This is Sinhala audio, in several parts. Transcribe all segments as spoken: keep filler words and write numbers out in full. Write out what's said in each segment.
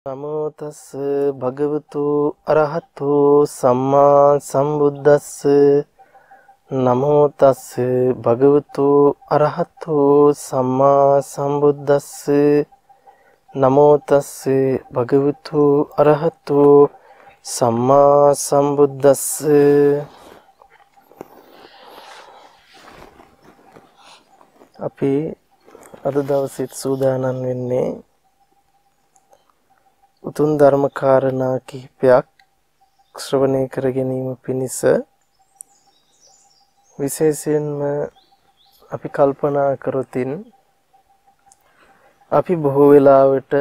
නමෝ තස් භගවතු අරහතෝ සම්මා සම්බුද්දස්ස නමෝ තස් භගවතු අරහතෝ සම්මා සම්බුද්දස්ස නමෝ තස් භගවතු අරහතෝ සම්මා සම්බුද්දස්ස අපි අද දවසේ සූදානම් වෙන්නේ උතුම් ධර්ම කාරණා කිහිපයක් ශ්‍රවණය කර ගැනීම පිණිස විශේෂයෙන්ම අපි කල්පනා කරොතින් අපි බොහෝ වෙලාවට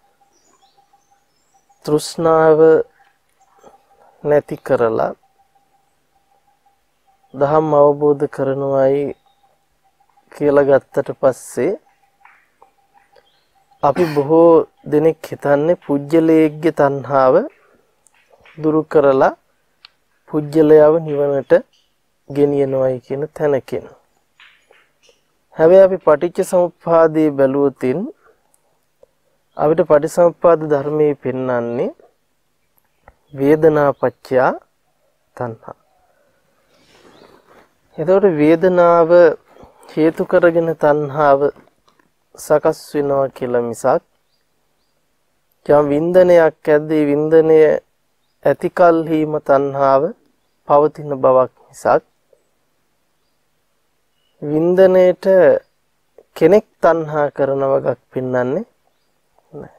තෘෂ්ණාව නැති කරලා දහම් අවබෝධ කරනවායි කියලා ගත්තට පස්සේ අපි බොහෝ දෙනෙක් හිතන්නේ පුජ්‍යලයේගේ තණ්හාව දුරු කරලා පුජ්‍යලයව නිවනට ගෙනියනවායි කියන තැනකින්. හැබැයි අපි පටිච්ච සමුප්පාදයේ බැලුවොතින් අපිට පටිච්චසමුප්පාද ධර්මයේ පෙන්වන්නේ වේදනාපච්චය තණ්හා. එතකොට වේදනාව හේතු කරගෙන තණ්හාව සකස් වෙනවා කියලා මිසක් යම් වින්දනයක් ඇද්දී වින්දනය ඇති කල්හිම තණ්හාව පවතින බවක් මිසක් වින්දනයේට කෙනෙක් තණ්හා කරන වගක් පෙන්වන්නේ නැහැ.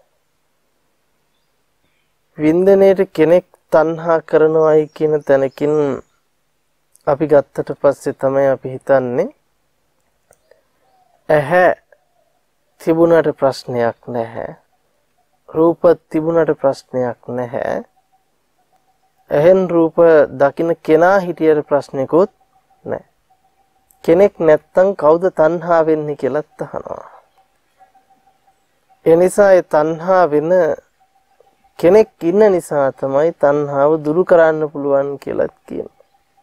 වින්දනයේට කෙනෙක් තණ්හා කරනවායි කියන තැනකින් අපි ගත්තට පස්සේ තමයි අපි හිතන්නේ ඇහැ තිබුණට ප්‍රශ්නයක් නැහැ. රූප තිබුණට ප්‍රශ්නයක් නැහැ. එහෙන් රූප දකින්න කෙනා හිටියට ප්‍රශ්නයක්වත් නැහැ. කෙනෙක් නැත්තම් කවුද තණ්හා වෙන්නේ කියලාත් අහනවා. ඒ නිසා ඒ තණ්හා වෙන කෙනෙක් ඉන්න නිසා තමයි තණ්හාව දුරු කරන්න පුළුවන් කියලාත් කියනවා.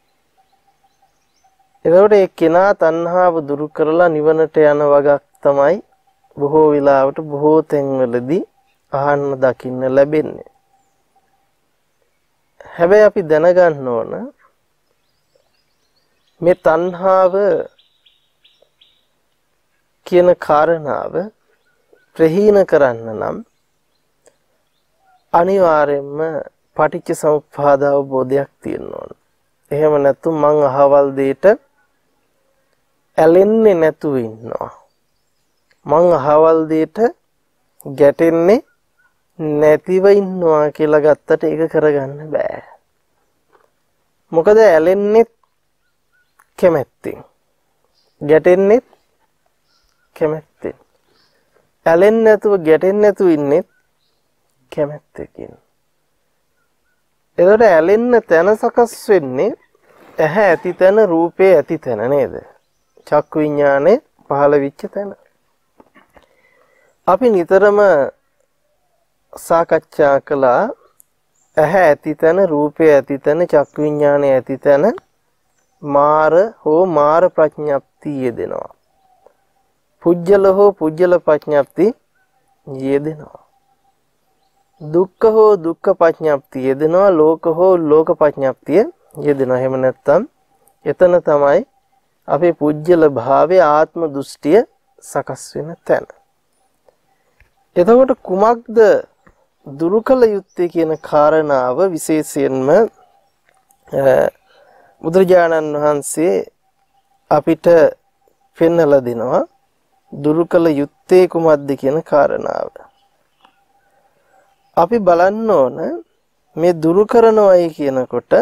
එතකොට ඒ කෙනා තණ්හාව දුරු කරලා නිවනට යන වගක් තමයි බොහෝ වෙලාවට බොහෝ තැන්වලදී අහන්න දකින්න ලැබෙන්නේ. හැබැයි අපි දැනගන්න ඕන මේ තණ්හාව කියන කාරණාව ප්‍රහීන කරන්න නම් අනිවාර්යයෙන්ම පටිච්ච සමුප්පාද අවබෝධයක් තියෙන්න ඕන. එහෙම නැත්නම් මං අහවල් දෙයට ඇලෙන්නේ නැතුව ඉන්නවා. මං අහවල් දෙයට ගැටෙන්නේ නැතිව ඉන්නවා කියලා ගත්තට ඒක කරගන්න බෑ. මොකද ඇලෙන්නේ කැමැත්තෙන්. ගැටෙන්නේ කැමැත්තෙන්. ඇලෙන්නේ නැතුව ගැටෙන්නේ නැතුව ඉන්නේ කැමැත්තකින්. එතකොට ඇලෙන්න තැන සකස් වෙන්නේ ඇහැ ඇති තැන රූපේ ඇති තැන නේද? චක්කු විඥානේ පහළ වෙච්ච තැන. අපි නිතරම සාකච්ඡා කළා ඇහැ ඇති තැන රූපය ඇති තැන චක්කු විඥානය ඇති තැන මාර හෝ මාර ප්‍රඥප්තිය යෙදෙනවා. පුජ්‍යල හෝ පුජ්‍යල ප්‍රඥප්ති යෙදෙනවා. දුක්ඛ හෝ දුක්ඛ ප්‍රඥප්තිය යෙදෙනවා. ලෝක හෝ ලෝක ප්‍රඥප්තිය යෙදෙනවා. එහෙම නැත්නම් එතන තමයි අපේ පුජ්‍යල භාවයේ ආත්ම දෘෂ්ටිය සකස් වෙන තැන. එතකොට කුමක්ද දුරු කළ යුත්තේ කියන කාරණාව විශේෂයෙන්ම බුදුරජාණන් වහන්සේ අපිට පෙන්වලා දෙනවා දුරු කළ යුත්තේ කුමක්ද කියන කාරණාව. අපි බලන්න ඕන මේ දුරු කරනවයි කියනකොට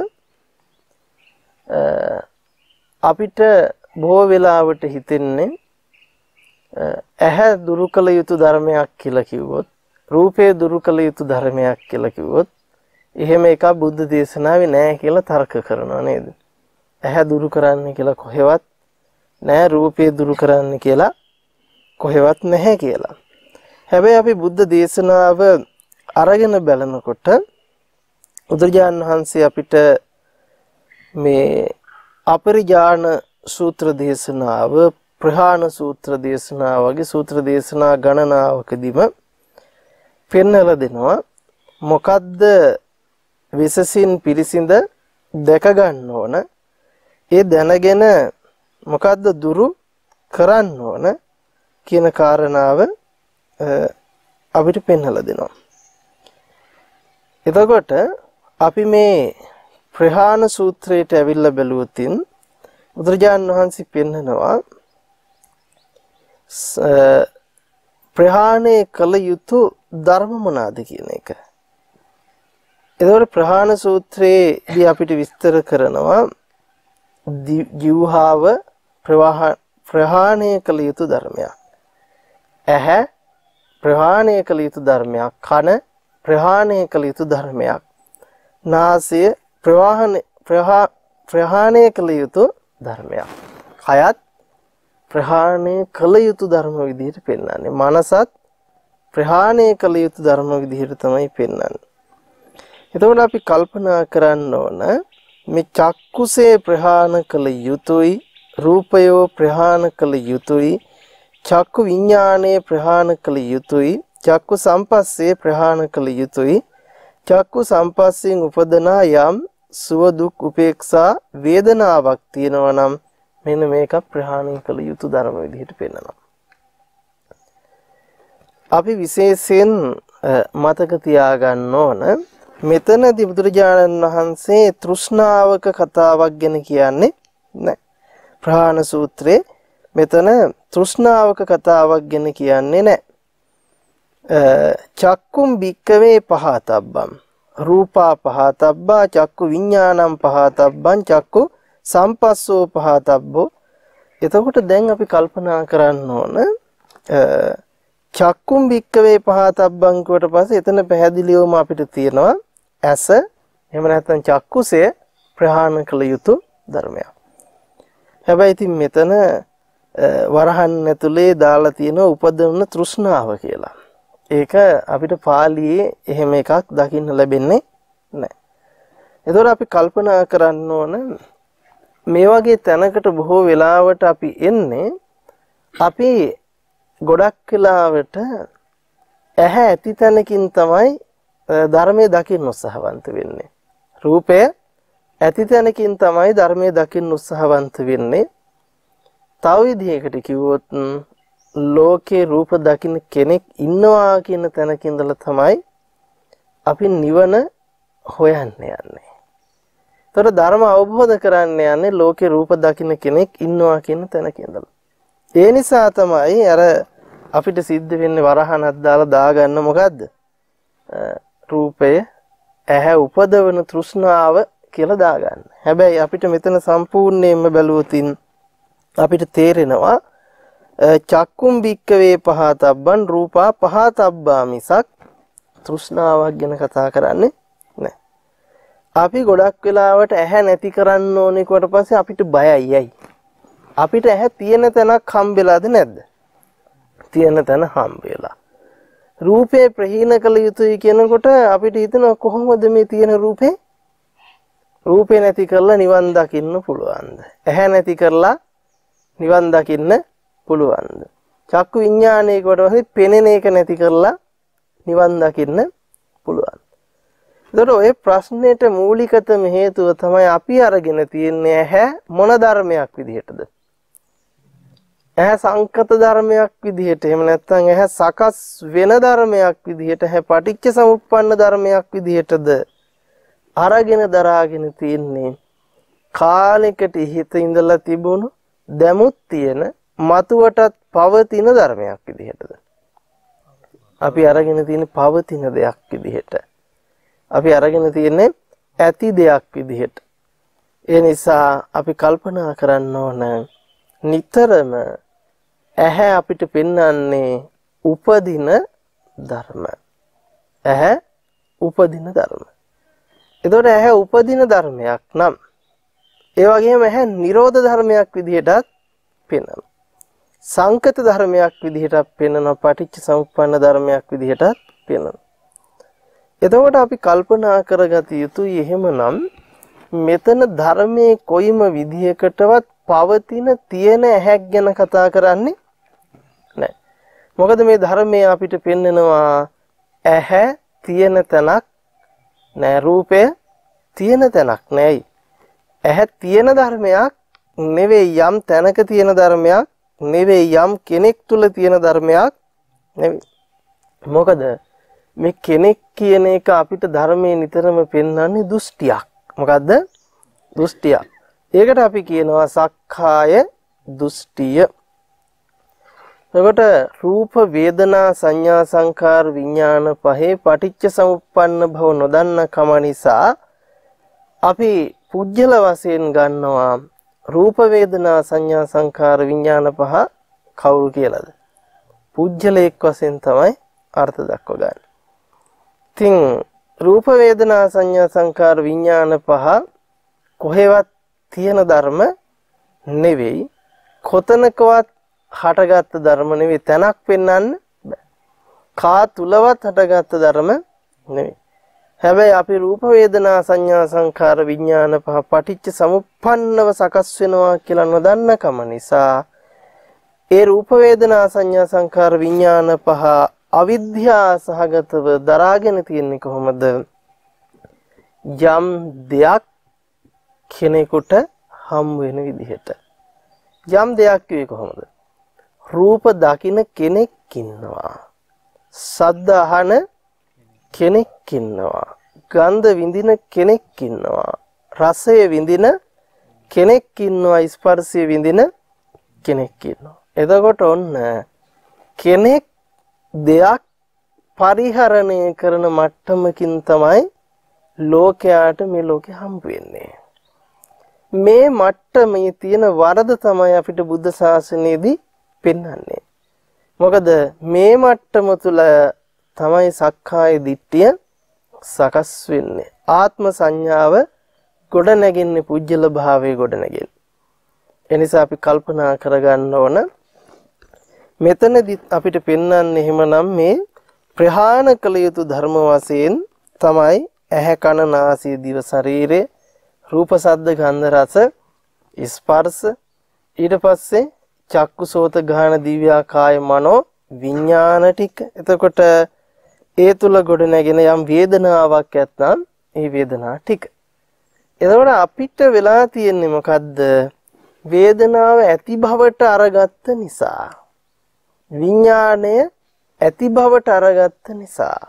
අපිට බොහෝ වෙලාවට හිතෙන්නේ ඇහැ දුරු කළ යුතු ධර්මයක් කියලා කිව්වොත් රූපය දුරු කළ යුතු ධර්මයක් කියලා කිව්වොත් එහෙම එකක් බුද්ධ දේශනාවේ නැහැ කියලා තර්ක කරනවා නේද? ඇහැ දුරු කරන්න කියලා කොහෙවත් නැහැ, රූපය දුරු කරන්න කියලා කොහෙවත් නැහැ කියලා. හැබැයි අපි බුද්ධ දේශනාව අරගෙන බලනකොට බුදුරජාණන් වහන්සේ අපිට මේ අපරිජාන සූත්‍ර දේශනාව ප්‍රහාණ සූත්‍ර දේශනාව වගේ සූත්‍ර දේශනා ගණනාවකදීම පෙන්වලා දෙනවා මොකද්ද විශේෂින් පිරිසිඳ දැක ගන්න ඕන. ඒ දැනගෙන මොකද්ද දුරු කරන්න ඕන කියන කාරණාව අපිට පෙන්වලා දෙනවා. එතකොට අපි මේ ප්‍රහාණ සූත්‍රයට ඇවිල්ලා බැලුවොතින් බුදුරජාණන් වහන්සේ පෙන්නනවා ප්‍රහාණය කළ යුතු ධර්ම මොනවාද කියන එක. එතකොට ප්‍රහාණ සූත්‍රයේදී අපිට විස්තර කරනවා ජීවහාව ප්‍රහාණය කළ යුතු ධර්මයක්. ඇහැ ප්‍රහාණය කළ යුතු ධර්මයක්. කන ප්‍රහාණය කළ යුතු ධර්මයක්. නාසය ප්‍රවාහන ප්‍රහාණය කළ යුතු ධර්මයක්. කයත් ප්‍රහාණය කළ යුතු ධර්ම විදිහට පෙන්වන්නේ. මනසත් ප්‍රහාණය කළ යුතු ධර්ම විදිහට තමයි පෙන්වන්නේ. එතකොට අපි කල්පනා කරන්න ඕන මේ චක්කුසේ ප්‍රහාණ කළ යුතුයි, රූපයෝ ප්‍රහාණ කළ යුතුයි, චක්කු විඥානයේ ප්‍රහාණ කළ යුතුයි, චක්කු සම්පස්සේ ප්‍රහාණ කළ යුතුයි, චක්කු සම්පස්යෙන් උපදනා යම් සුව දුක් උපේක්ෂා වේදනාවක් තියෙනවා නම් මෙන්න මේක ප්‍රහාණය කළ යුතු ධර්ම විදිහට පෙන්වනවා. අපි විශේෂයෙන් මතක තියාගන්න ඕන මෙතනදී බුදුරජාණන් වහන්සේ තෘෂ්ණාවක කතාවක් ගැන කියන්නේ නැහැ. ප්‍රහාණ සූත්‍රයේ මෙතන තෘෂ්ණාවක කතාවක් ගැන කියන්නේ නැහැ. චක්කුම් භික්කවේ පහතබ්බම් රූපා පහතබ්බා චක්කු විඥානම් පහතබ්බං චක්කු සම්පස්සෝ පහතබ්බෝ. එතකොට දැන් අපි කල්පනා කරන්න ඕන චක්කුම් භික්කවේ පහතබ්බං කොට පස්සේ එතන පැහැදිලිවම අපිට තියෙනවා ඇස එහෙම නැත්නම් චක්කුසය ප්‍රහාණ කළ යුතු ධර්මයක්. හැබැයි ඉතින් මෙතන වරහන් ඇතුලේ දාලා තියෙන උපදවන තෘෂ්ණාව කියලා. ඒක අපිට පාළියේ එහෙම එකක් දකින්න ලැබෙන්නේ නැහැ. ඒතකොට අපි කල්පනා කරන්න ඕන මේ වගේ තැනකට බොහෝ වෙලාවට අපි එන්නේ අපි ගොඩක් වෙලාවට ඇහැ ඇති තැනකින් තමයි ධර්මයේ දකින්න උත්සාහවන්ත වෙන්නේ. රූපය ඇති තැනකින් තමයි ධර්මයේ දකින්න උත්සාහවන්ත වෙන්නේ. තව විදිහකට කිව්වොත් ලෝකේ රූප දකින්න කෙනෙක් ඉන්නවා කියන තැනක ඉඳලා තමයි අපි නිවන හොයන්න යන්නේ. ඒතර ධර්ම අවබෝධ කරන්න යන්නේ ලෝකේ රූප දකින්න කෙනෙක් ඉන්නවා කියන තැනක ඉඳලා. ඒ නිසා තමයි අර අපිට සිද්ධ වෙන්නේ වරහනක් දාලා දාගන්න මොකද්ද? රූපය ඇහැ උපදවන තෘෂ්ණාව කියලා දාගන්න. හැබැයි අපිට මෙතන සම්පූර්ණයෙන්ම බැලුවොතින් අපිට තේරෙනවා චක්කුම් භික්කවේ පහතබ්බන් රූපා පහතබ්බා මිසක් තෘෂ්ණාවක් ගැන කතා කරන්නේ නැහැ. අපි ගොඩක් වෙලාවට ඇහැ නැති කරන්න ඕනේ කොට පස්සේ අපිට බයයි යයි. අපිට ඇහැ තියෙන තැනක් හම්බෙලාද නැද්ද? තියෙන තැන හම්බෙලා. රූපේ ප්‍රහීන කළ යුතුයි කියනකොට අපිට හිතෙනවා කොහොමද මේ තියෙන රූපේ රූපේ නැති කරලා නිවන් දකින්න පුළුවන්ද? ඇහැ නැති කරලා නිවන් දකින්න පුළුවන්ද? චක්කු විඥානයේ කොට පස්සේ පෙනෙන එක නැති කරලා නිවන් දකින්න පුළුවන්. ඒතකොට ඔය ප්‍රශ්නෙට මූලිකතම හේතුව තමයි අපි අරගෙන තියන්නේ ඇහැ මොන ධර්මයක් විදිහටද? ඇහැ සංකත ධර්මයක් විදිහට, එහෙම නැත්නම් ඇහැ සකස් වෙන ධර්මයක් විදිහට, ඇහැ පටිච්ච සමුප්පන්න ධර්මයක් විදිහටද අරගෙන දරාගෙන තියන්නේ කාලයකට හිත ඉඳලා තිබුණු දැමුත් තියෙන මතුවටත් පවතින ධර්මයක් විදිහටද? අපි අරගෙන තියෙන පවතින දෙයක් විදිහට. අපි අරගෙන තියෙන්නේ ඇති දෙයක් විදිහට. ඒ නිසා අපි කල්පනා කරන්න ඕන නිතරම ඇහැ අපිට පෙන්වන්නේ උපදින ධර්ම. ඇහැ උපදින ධර්ම. එතකොට ඇහැ උපදින ධර්මයක් නම් ඒ වගේම ඇහැ නිරෝධ ධර්මයක් විදිහටත් පෙන්වනවා. සංකත ධර්මයක් විදිහටත් පෙන්වනවා. පටිච්ච සමුප්පන්න ධර්මයක් විදිහටත් පෙන්වනවා. එතකොට අපි කල්පනා කරගත යුතුයි එහෙමනම් මෙතන ධර්මයේ කොයිම විදිහකටවත් පවතින තියෙන ඇහැක් ගැන කතා කරන්නේ නැහැ. මොකද මේ ධර්මයේ අපිට පෙන්නනවා ඇහැ තියෙන තැනක් නෑ. රූපය තියෙන තැනක් නෑයි. ඇහැ තියෙන ධර්මයක් නෙවෙයි, යම් තැනක තියෙන ධර්මයක් නෙවෙයි, යම් කෙනෙක් තුල තියෙන ධර්මයක් නෙවෙයි. මොකද මේ කෙනෙක් කියන එක අපිට ධර්මයේ නිතරම පෙන්වන්නේ දෘෂ්ටියක්. මොකද්ද? දෘෂ්ටියක්. ඒකට අපි කියනවා සක්කාය දෘෂ්ටිය. එතකොට රූප වේදනා සංඥා සංකාර විඥාන පහේ පටිච්ච සමුප්පන්න භව නොදන්න කම නිසා අපි පුජ්‍යල වශයෙන් ගන්නවා රූප වේදනා සංඥා සංකාර විඥාන පහ කවුරු කියලාද? පුජ්‍යලයක් වශයෙන් තමයි අර්ථ දක්ව ගන්න. ඉතින් රූප වේදනා සංඥා සංකාර විඥාන පහ කොහෙවත් තියෙන ධර්ම නෙවෙයි, කොතනකවත් හටගත් ධර්ම නෙවෙයි, තැනක් පෙන්වන්න බෑ. කා තුලවත් හටගත් ධර්ම නෙවෙයි. හැබැයි අපි රූප වේදනා සංඥා සංකාර විඥාන පහ පටිච්ච සමුප්පන්නව සකස් වෙනවා කියලා නොදන්න කම නිසා ඒ රූප වේදනා සංඥා සංකාර විඥාන පහ අවිද්‍යා සහගතව දරාගෙන තියෙන්නේ කොහොමද? යම් දෙයක් කෙනෙකුට හම් වෙන විදිහට. යම් දෙයක් කියේ කොහොමද? රූප දකින කෙනෙක් ඉන්නවා, ශබ්ද අහන කෙනෙක් ඉන්නවා, ගන්ධ විඳින කෙනෙක් ඉන්නවා, රසය විඳින කෙනෙක් ඉන්නවා, ස්පර්ශය විඳින කෙනෙක් ඉන්නවා. එතකොට ඔන්න කෙනෙක් දෙයක් පරිහරණය කරන මට්ටමකින් තමයි ලෝකයාට මේ ලෝකෙ හම්බ වෙන්නේ. මේ මට්ටමේ තියෙන වරද තමයි අපිට බුද්ධ ශාසනයේදී පෙන්වන්නේ. මොකද මේ මට්ටම තුල තමයි සක්කාය දිට්ඨිය සකස් වෙන්නේ. ආත්ම සංඥාව ගොඩ නැගෙන්නේ, පුජ්‍යල භාවයේ ගොඩ නැගෙන්නේ. එනිසා අපි කල්පනා කරගන්න ඕන මෙතනදී අපිට පෙන්වන්නේ එහෙමනම් මේ ප්‍රහාණ කළ යුතු ධර්ම වශයෙන් තමයි ඇහැ කන නාසය දිව ශරීරය, රූප ශබ්ද ගන්ධ රස ස්පර්ශ, ඊට පස්සේ චක්කු සෝත ගාන දිව්‍ය කාය මනෝ විඥාන ටික. එතකොට ඒ තුල ගොඩ නැගෙන යම් වේදනාවක් ඇත්නම් ඒ වේදනා ටික. එතකොට අපිට වෙලා තියෙන්නේ මොකද්ද? වේදනාව ඇති භවට අරගත්ත නිසා, විඥාණය ඇති භවට අරගත්ත නිසා,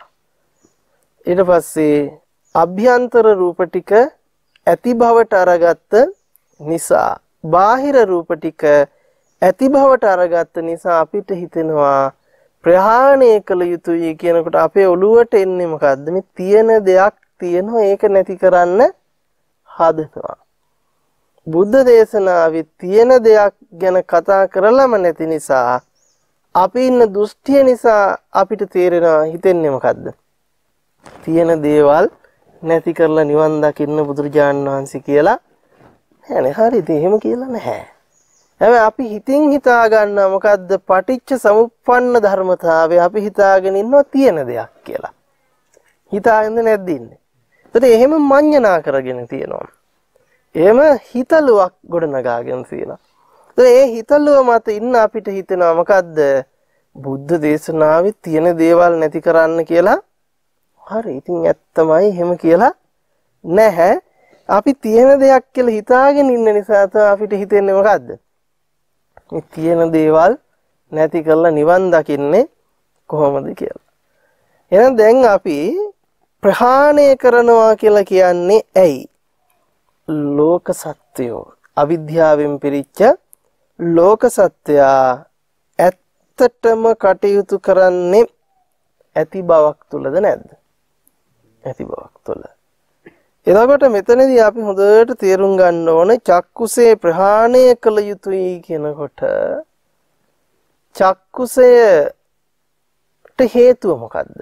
ඊට පස්සේ අභ්‍යන්තර රූප ටික ඇති භවට අරගත්ත නිසා, බාහිර රූප ටික ඇති භවට අරගත්ත නිසා අපිට හිතෙනවා ප්‍රහාණය කළ යුතුයි කියනකොට අපේ ඔළුවට එන්නේ මොකද්ද? මේ තියෙන දෙයක් තියෙනවා, ඒක නැති කරන්න හදනවා. බුද්ධ දේශනාවේ තියෙන දෙයක් ගැන කතා කරලම නැති නිසා, අපි ඉන්න දෘෂ්ටිය නිසා අපිට තේරෙනවා හිතෙන්නේ මොකද්ද? තියෙන දේවල් නැති කරලා නිවන් දකින්න බුදුරජාණන් වහන්සේ කියලා නෑනේ. හරිද? එහෙම කියලා නැහැ. හැබැයි අපි හිතින් හිතා ගන්නවා මොකද්ද? පටිච්ච සමුප්පන්න ධර්මතාවය අපි හිතාගෙන ඉන්නවා තියෙන දෙයක් කියලා. හිතාගෙන නැද්ද ඉන්නේ? ඒත් එහෙම මඤ්ඤණා කරගෙන තියෙනවා. එහෙම හිතලුවක් ගොඩනගාගෙන තියෙනවා. ඒ හිතලුව මත ඉන්න අපිට හිතෙනවා මොකද්ද? බුද්ධ දේශනාවේ තියෙන දේවල් නැති කරන්න කියලා. හරි, ඉතින් ඇත්තමයි එහෙම කියලා නැහැ. අපි තියෙන දෙයක් කියලා හිතාගෙන ඉන්න නිසා තමයි අපිට හිතෙන්නේ මොකද්ද? මේ තියෙන දේවල් නැති කරලා නිවන් දකින්නේ කොහොමද කියලා. එහෙනම් දැන් අපි ප්‍රහාණය කරනවා කියලා කියන්නේ ඇයි? ලෝක සත්‍යෝ, අවිද්‍යාවෙන් පිරිච්ච ලෝක සත්‍යයා ඇත්තටම කටයුතු කරන්නේ ඇති බවක් තුලද නැද්ද? ඇති බවක් තුල. එතකොට මෙතනදී අපි හොඳට තේරුම් ගන්න ඕන චක්කුසේ ප්‍රහාණය කළ යුතුයි කියනකොට චක්කුසයට හේතුව මොකද්ද?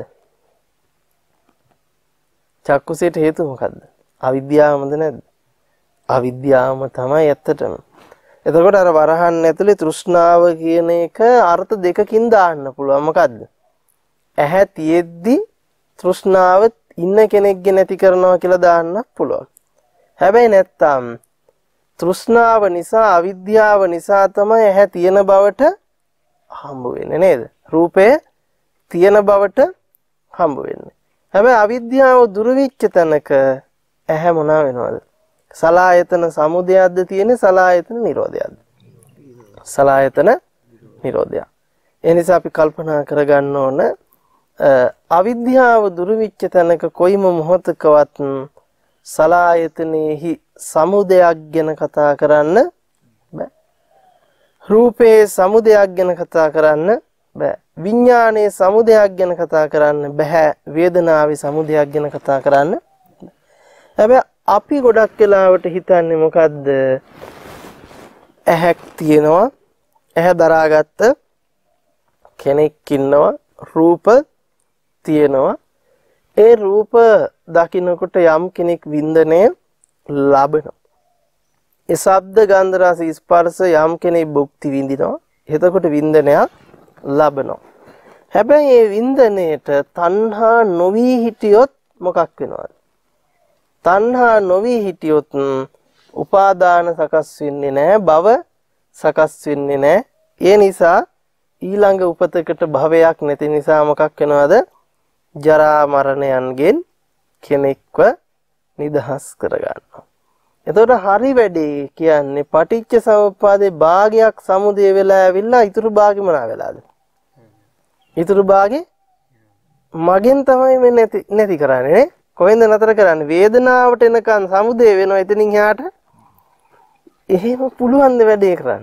චක්කුසයට හේතුව මොකද්ද? අවිද්‍යාවමද නැද්ද? අවිද්‍යාවම තමයි ඇත්තටම. එතකොට අර වරහන් ඇතුලේ තෘෂ්ණාව කියන එක අර්ථ දෙකකින් දාන්න පුළුවන්. මොකද්ද? ඇහැ තියෙද්දි තෘෂ්ණාව ඉන්න කෙනෙක්ගේ නැති කරනවා කියලා දාන්න පුළුවන්. හැබැයි නැත්තම් තෘෂ්ණාව නිසා, අවිද්‍යාව නිසා තමයි ඇහැ තියෙන බවට හම්බ වෙන්නේ නේද? රූපය තියෙන බවට හම්බ වෙන්නේ. හැබැයි අවිද්‍යාව දුරු වෙච්ච තැනක ඇහැ මොනවා වෙනවද? සලායතන සමුදයක්ද තියෙන්නේ සලායතන නිරෝධයක්ද? සලායතන නිරෝධය. ඒ නිසා අපි කල්පනා කරගන්න ඕන අවිද්‍යාව දුරු වෙච්ච තැනක කොයිම මොහොතකවත් සලායතනෙහි සමුදයක් ගැන කතා කරන්න බෑ. රූපේ සමුදයක් ගැන කතා කරන්න බෑ. විඥානයේ සමුදයක් ගැන කතා කරන්න බෑ. වේදනාවේ සමුදයක් ගැන කතා කරන්න. හැබැයි අපි ගොඩක් වෙලාවට හිතන්නේ මොකද්ද? ඇහැක් තියෙනවා. ඇහැ දරාගත්ත කෙනෙක් ඉන්නවා. රූප තියෙනවා. ඒ රූප දකින්නකොට යම් කෙනෙක් වින්දනය ලබනවා. ඒ ශබ්ද ගන්ධ රස ස්පර්ශ යම් කෙනෙක් භුක්ති විඳිනවා. එතකොට වින්දනයක් ලබනවා. හැබැයි මේ වින්දනයේට තණ්හා නොවි හිටියොත් මොකක් වෙනවද? තණ්හා නොවි හිටියොත් උපාදාන සකස් වෙන්නේ නැහැ, භව සකස් වෙන්නේ නැහැ. ඒ නිසා ඊළඟ උපතකට භවයක් නැති නිසා මොකක් වෙනවද? ජරා මරණයන්ගෙන් කෙනෙක්ව නිදහස් කරගන්නවා. එතකොට හරි වැඩේ කියන්නේ පටිච්ච සමුප්පාදේ භාගයක් සමුදය වෙලා ඇවිල්ලා ඊතුරු භාගෙ මොනවා වෙලාද? ඊතුරු භාගෙ මගෙන් තමයි මේ නැති නැති කරන්නේ නේ. කොහෙන්ද නතර කරන්නේ? වේදනාවට එනකන් සමුදය වෙනවා. එතනින් එහාට එහෙම පුළුවන් ද වැඩේ කරන්න?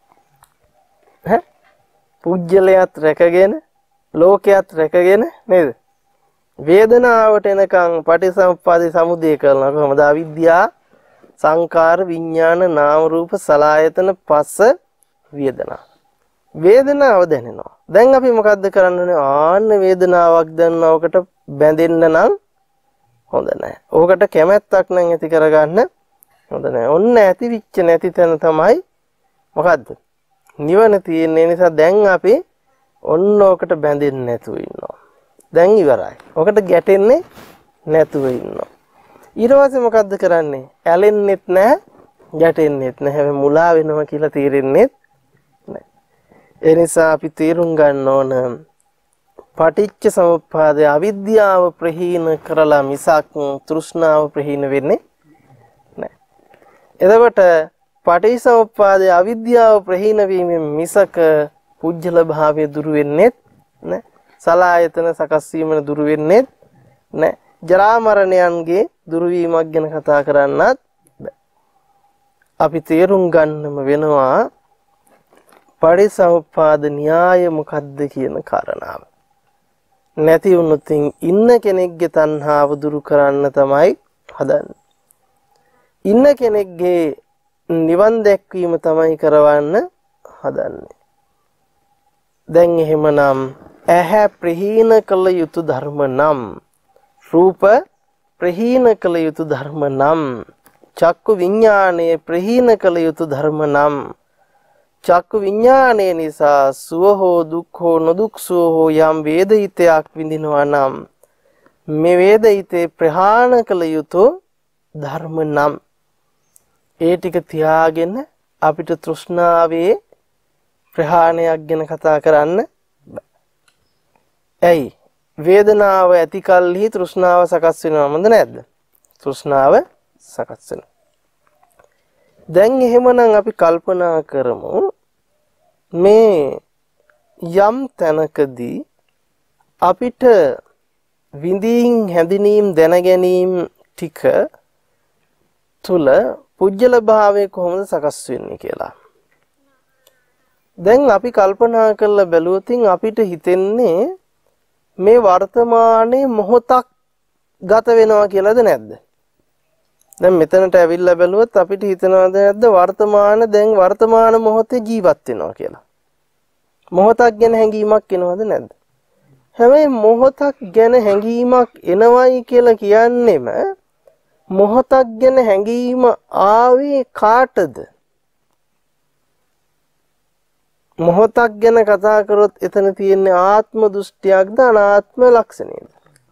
ඈ පුජ්‍යලයක් රැකගෙන ලෝකයක් රැකගෙන නේද? වේදනාවට එනකන් පටිසමුප්පාදේ සමුදය කරනවා. කොහොමද? අවිද්‍යා සංකාර විඥාන නාම රූප සලආයතන පස්ස වේදනා. වේදනාව දැනෙනවා. දැන් අපි මොකද්ද කරන්න ඕනේ? ආන්න වේදනාවක් දැනනවකට බැඳෙන්න නම් හොඳ නැහැ. ඕකට කැමැත්තක් නම් ඇති කරගන්න හොඳ නැහැ. ඔන්න ඇති විච්ච නැති තැන තමයි මොකද්ද? නිවන තියෙන නිසා දැන් අපි ඔන්න ඕකට බැඳෙන්නේ නැතුව ඉන්නවා. දැන් ඉවරයි. ඕකට ගැටෙන්නේ නැතුව ඉන්නවා. ඊට පස්සේ මොකද්ද කරන්නේ? ඇලෙන්නෙත් නැහැ, ගැටෙන්නෙත් නැහැ. හැබැයි මුලා වෙනවා කියලා තේරෙන්නේ නැහැ. ඒ නිසා අපි තේරුම් ගන්න ඕන පටිච්ච සමුප්පාදය අවිද්‍යාව ප්‍රහීන කරලා මිසක් තෘෂ්ණාව ප්‍රහීන වෙන්නේ නැහැ. එතකොට පටිච්ච සමුප්පාදය අවිද්‍යාව ප්‍රහීන වීමෙන් මිසක පුජ්‍යල භාවය දුරු වෙන්නේ නැහැ. සලආයතන සකස් වීම දුරු වෙන්නේ නැහැ. ජරා මරණයන්ගේ දුරු වීමක් ගැන කතා කරන්නත් බෑ. අපි තේරුම් ගන්නම වෙනවා පටිච්චසමුප්පාද න්‍යාය මොකද්ද කියන කාරණාව. නැති වුණොත් ඉන්න කෙනෙක්ගේ තණ්හාව දුරු කරන්න තමයි හදන්නේ. ඉන්න කෙනෙක්ගේ නිවන් දැක්වීම තමයි කරවන්න හදන්නේ. දැන් එහෙමනම් ඇහැ ප්‍රහීන කළ යුතු ධර්ම නම් රූප ප්‍රහීන කළ යුතු ධර්ම නම් චක්කු විඥානයේ ප්‍රහීන කළ යුතු ධර්ම නම් චක්කු විඥානය නිසා සුව හෝ දුක් හෝ නොදුක් සුව හෝ යම් වේදිතයක් විඳිනවා නම් මේ වේදිතේ ප්‍රහාණ කළ යුතු ධර්ම නම් ඒ ටික තියාගෙන අපිට තෘෂ්ණාවේ ප්‍රහාණයක් ගැන කතා කරන්න බෑ. ඇයි? වේදනාව ඇති කල්හි තෘෂ්ණාව සකස් වෙනවද නැද්ද? තෘෂ්ණාව සකස් වෙනවා. දැන් එහෙමනම් අපි කල්පනා කරමු මේ යම් තැනකදී අපිට විඳින් හැඳිනීම් දැනගැනීම් ටික තුල පුජ්‍යල භාවය කොහොමද සකස් වෙන්නේ කියලා. දැන් අපි කල්පනා කරලා බැලුවොත් අපිට හිතෙන්නේ මේ වර්තමානයේ මොහොතක් ගත වෙනවා කියලාද නැද්ද? දැන් මෙතනට ඇවිල්ලා බැලුවොත් අපිට හිතනවද නැද්ද වර්තමාන දැන් වර්තමාන මොහොතේ ජීවත් වෙනවා කියලා. මොහොතක් ගැන හැඟීමක් එනවද නැද්ද? හැබැයි මොහොතක් ගැන හැඟීමක් එනවයි කියලා කියන්නේම මොහොතක් ගැන හැඟීම ආවේ කාටද? මොහොතක් ගැන කතා කරොත් එතන තියෙන්නේ ආත්ම දෘෂ්ටියක්ද අනාත්ම ලක්ෂණයද?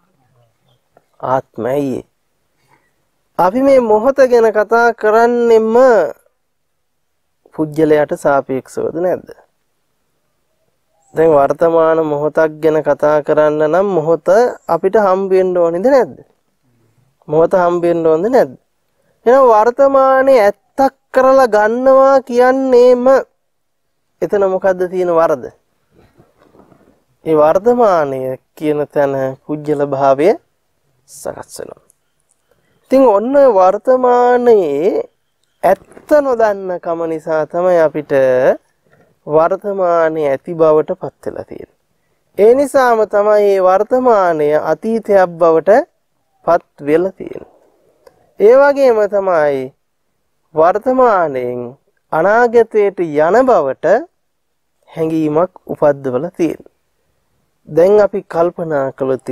ආත්මයි. අපි මේ මොහොත ගැන කතා කරන්නෙම පුජ්‍යලයට සාපේක්ෂවද නැද්ද? දැන් වර්තමාන මොහොතක් ගැන කතා කරන්න නම් මොහොත අපිට හම්බ වෙන්න ඕනේද නැද්ද? මොහොත හම්බ වෙන්න ඕනේද නැද්ද? එහෙනම් වර්තමානයේ ඇත්තක් කරලා ගන්නවා කියන්නේම එතන මොකද්ද තියෙන වරද? ඒ වර්තමානය කියන තැන කුජල භාවය සකස් වෙනවා. ඉතින් ඔන්න වර්තමානයේ ඇත්ත නොදන්න කම නිසා තමයි අපිට වර්තමානයේ ඇති බවට පත් වෙලා තියෙන්නේ. ඒ නිසාම තමයි මේ වර්තමානය අතීතයක් බවට පත් වෙලා තියෙන්නේ. ඒ වගේම තමයි වර්තමානයෙන් අනාගතයට යන බවට හැඟීමක් උපද්දවලා තියෙන්නේ. දැන් අපි කල්පනා කළොත්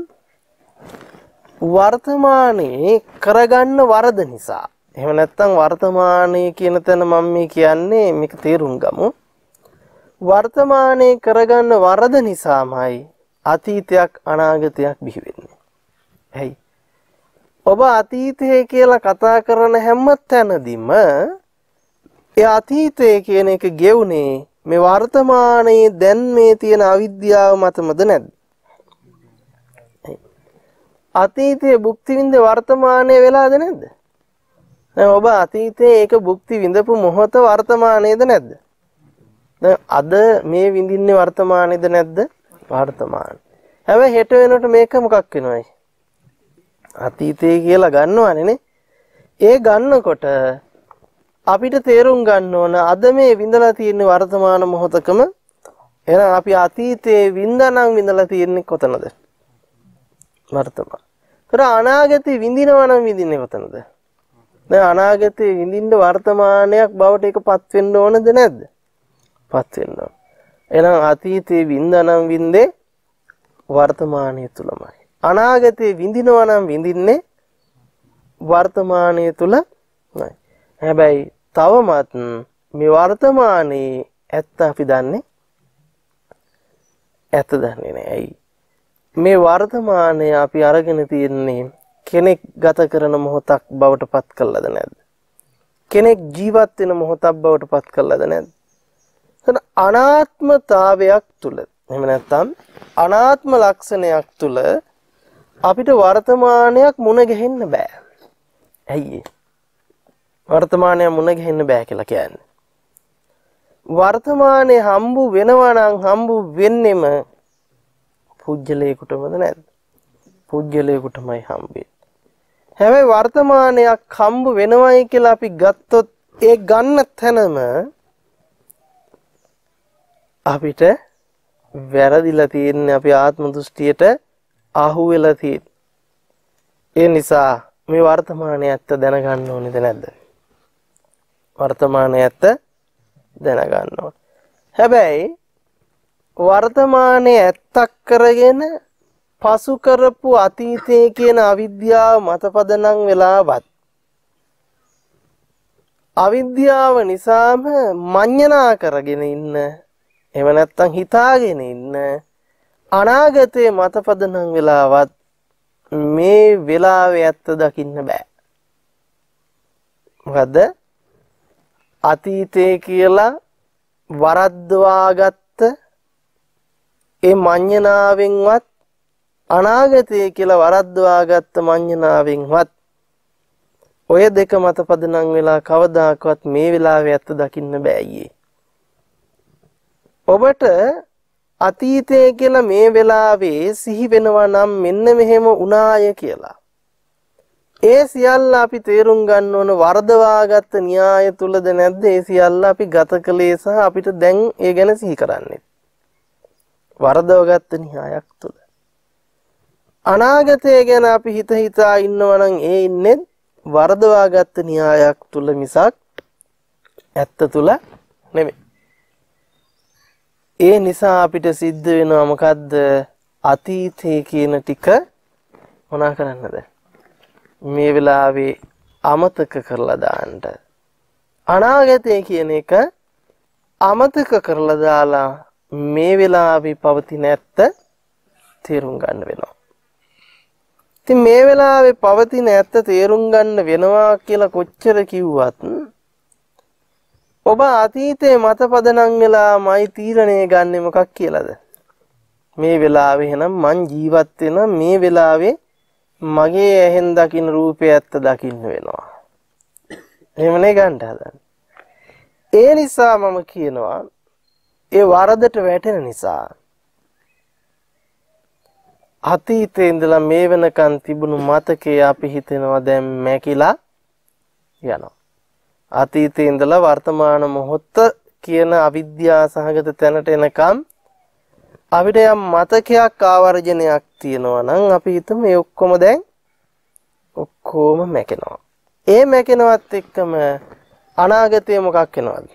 වර්තමානයේ කරගන්න වරද නිසා, එහෙම නැත්නම් වර්තමානයේ කියන තැන මම මේ කියන්නේ මේක තේරුම් ගමු. වර්තමානයේ කරගන්න වරද නිසාමයි අතීතයක් අනාගතයක් බිහි වෙන්නේ. ඇයි? ඔබ අතීතය කියලා කතා කරන හැම තැනදීම ඒ අතීතය කියන එක ගෙවුනේ මේ වර්තමානයේ දැන් මේ තියෙන අවිද්‍යාව මතමද නැද්ද? අතීතයේ භුක්ති විඳ වර්තමානයේ වෙලාද නැද්ද? දැන් ඔබ අතීතයේ ඒක භුක්ති විඳපු මොහොත වර්තමානයේද නැද්ද? දැන් අද මේ විඳින්නේ වර්තමානයේද නැද්ද? වර්තමාන. හැබැයි හෙට වෙනකොට මේක මොකක් වෙනවයි? අතීතයේ කියලා ගන්නවනේ නේ. ඒ ගන්නකොට අපිට තේරුම් ගන්න ඕන අද මේ විඳලා තියෙන වර්තමාන මොහොතකම. එහෙනම් අපි අතීතයේ විඳනනම් විඳලා තියෙන්නේ කොතනද? වර්තමාන. ඒතර අනාගතේ විඳිනවා නම් විඳින්නේ කොතනද? දැන් අනාගතේ විඳින්න වර්තමානයක් බවට ඒකපත් වෙන්න ඕනද නැද්ද? පත් වෙන්න ඕන. එහෙනම් අතීතේ විඳනනම් විඳේ වර්තමානයේ තුලමයි. අනාගතේ විඳිනවා නම් විඳින්නේ වර්තමානයේ තුලමයි. හැබැයි තවමත් මේ වර්තමානයේ ඇත්ත අපි දන්නේ ඇත්ත දන්නේ නැහැ. මේ වර්තමානය අපි අරගෙන තියෙන්නේ කෙනෙක් ගත කරන මොහොතක් බවට පත් කළාද නැද්ද? කෙනෙක් ජීවත් වෙන මොහොතක් බවට පත් කළාද නැද්ද? එතන අනාත්මතාවයක් තුල, එහෙම නැත්නම් අනාත්ම ලක්ෂණයක් තුල අපිට වර්තමානයක් මුණ ගැහෙන්න බෑ. ඇයි? වර්තමානය මුණ ගැහෙන්න බෑ කියලා කියන්නේ. වර්තමානයේ හම්බු වෙනවා නම් හම්බු වෙන්නෙම පුජ්‍යලයකටමද නැද්ද? පුජ්‍යලයකටමයි හම්බෙන්නේ. හැබැයි වර්තමානයක් හම්බ වෙනවයි කියලා අපි ගත්තොත් ඒ ගන්න තැනම අපිට වැරදිලා තියෙන්නේ, අපි ආත්ම දෘෂ්ටියට අහු වෙලා තියෙන්නේ. ඒ නිසා මේ වර්තමානයේ ඇත්ත දැනගන්න ඕනේද නැද්ද? වර්තමානයේ ඇත්ත දැනගන්න ඕන. හැබැයි වර්තමානයේ ඇත්තක් කරගෙන පසු කරපු අතීතයේ කියන අවිද්‍යාව මතපදනම් වෙලාවත් අවිද්‍යාව නිසාම මඤ්ඤණා කරගෙන ඉන්න, එහෙම නැත්නම් හිතාගෙන ඉන්න අනාගතයේ මතපදනම් වෙලාවත් මේ වෙලාවේ ඇත්ත දකින්න බෑ. මොකද අතීතයේ කියලා වරද්දවාගත්ත ඒ මඤ්ඤණාවෙන්වත් අනාගතයේ කියලා වරද්දවාගත්ත මඤ්ඤණාවෙන්වත් ඔය දෙක මත පදනම් වෙලා කවදාකවත් මේ වෙලාවේ ඇත්ත දකින්න බෑ අයියේ. ඔබට අතීතයේ කියලා මේ වෙලාවේ සිහි වෙනවා නම් මෙන්න මෙහෙම වුණාය කියලා. ඒ සියල්ල අපි තේරුම් ගන්න ඕන වරදවාගත්ත න්‍යාය තුලද නැද්ද? ඒ සියල්ල අපි ගත කළේ සහ අපිට දැන් ඒ ගැන සිහි කරන්නේ. වරදවගත්ත න්‍යායක් තුල. අනාගතය ගැන අපි හිත හිතා ඉන්නවා නම් ඒ ඉන්නේ වරදවාගත්ත න්‍යායක් තුල මිසක් ඇත්ත තුල නෙමෙයි. ඒ නිසා අපිට සිද්ධ වෙනවා මොකද්ද? අතීතයේ කියන ටික මොනා කරන්නද? මේ වෙලාවේ අමතක කරලා දාන්න. අනාගතය කියන එක අමතක කරලා දාලා මේ වෙලාවේ පවතින ඇත්ත තේරුම් ගන්න වෙනවා. ඉතින් මේ වෙලාවේ පවතින ඇත්ත තේරුම් ගන්න වෙනවා කියලා කොච්චර කිව්වත් ඔබ අතීතයේ මත පදනම් වෙලාමයි තීරණය ගන්නෙ මොකක් කියලාද? මේ වෙලාවේ එහෙනම් මං ජීවත් වෙන මේ වෙලාවේ මගේ ඇහෙන් දකින්න රූපය ඇත්ත දකින්න වෙනවා. එහෙමනේ ගන්න හදන්නේ. ඒ නිසා මම කියනවා ඒ වරදට වැටෙන නිසා අතීතේ ඉඳලා මේ වෙනකන් තිබුණු මතකේ අපි හිතෙනවා දැන් මැකිලා යනවා. අතීතේ ඉඳලා වර්තමාන මොහොත කියන අවිද්‍යාව සහගත තැනට එනකම් අපිට යම් මතකයක් ආවර්ජනයක් තියෙනවා නම් අපි හිතමු මේ ඔක්කොම දැන් ඔක්කොම මැකෙනවා. ඒ මැකෙනවත් එක්කම අනාගතය මොකක් වෙනවද?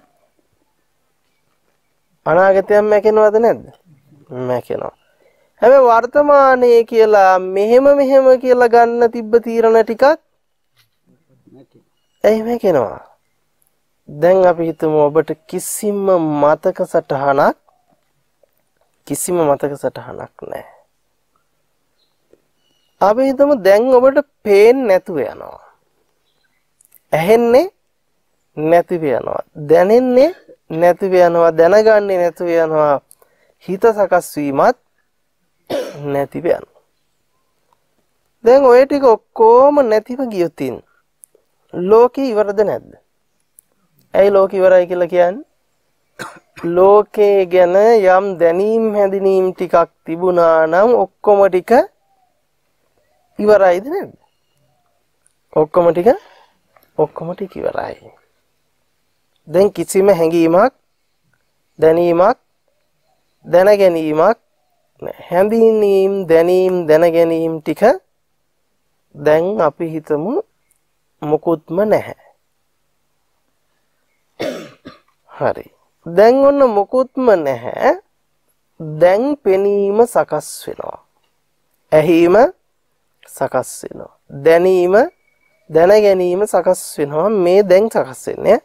අනාගතයක් මැකෙනවද නැද්ද? මැකෙනවා. හැබැයි වර්තමානයේ කියලා මෙහෙම මෙහෙම කියලා ගන්න තිබ්බ තීරණ ටිකක් එයි මැකෙනවා. දැන් අපි හිතමු ඔබට කිසිම මතක සටහනක් කිසිම මතක සටහනක් නැහැ. අපි හිතමු දැන් ඔබට පේන්නේ නැතුව යනවා. ඇහෙන්නේ නැතිව යනවා. දැනෙන්නේ නැතිව යනවා. දැනගන්නේ නැතිව යනවා. හිත සකස් වීමත් නැතිව යනවා. දැන් ඔය ටික ඔක්කොම නැතිව ගියොතින් ලෝකේ ඉවරද නැද්ද? ඇයි ලෝකේ ඉවරයි කියලා කියන්නේ? ලෝකේ ගැන යම් දැනීම් හැඳිනීම් ටිකක් තිබුණා නම් ඔක්කොම ටික ඉවරයිද නැද්ද? ඔක්කොම ටික ඔක්කොම ටික ඉවරයි. දැන් කිසිම හැඟීමක් දැනීමක් දැනගැනීමක් හැඳිනීම් දැනීම් දැනගැනීම් ටික දැන් අපි හිතමු මොකුත්ම නැහැ. හරි. දැන් ඔන්න මොකුත්ම නැහැ. දැන් පෙනීම සකස් වෙනවා. ඇහිම සකස් වෙනවා. දැනීම දැනගැනීම සකස් වෙනවා. මේ දැන් සකස් වෙන්නේ.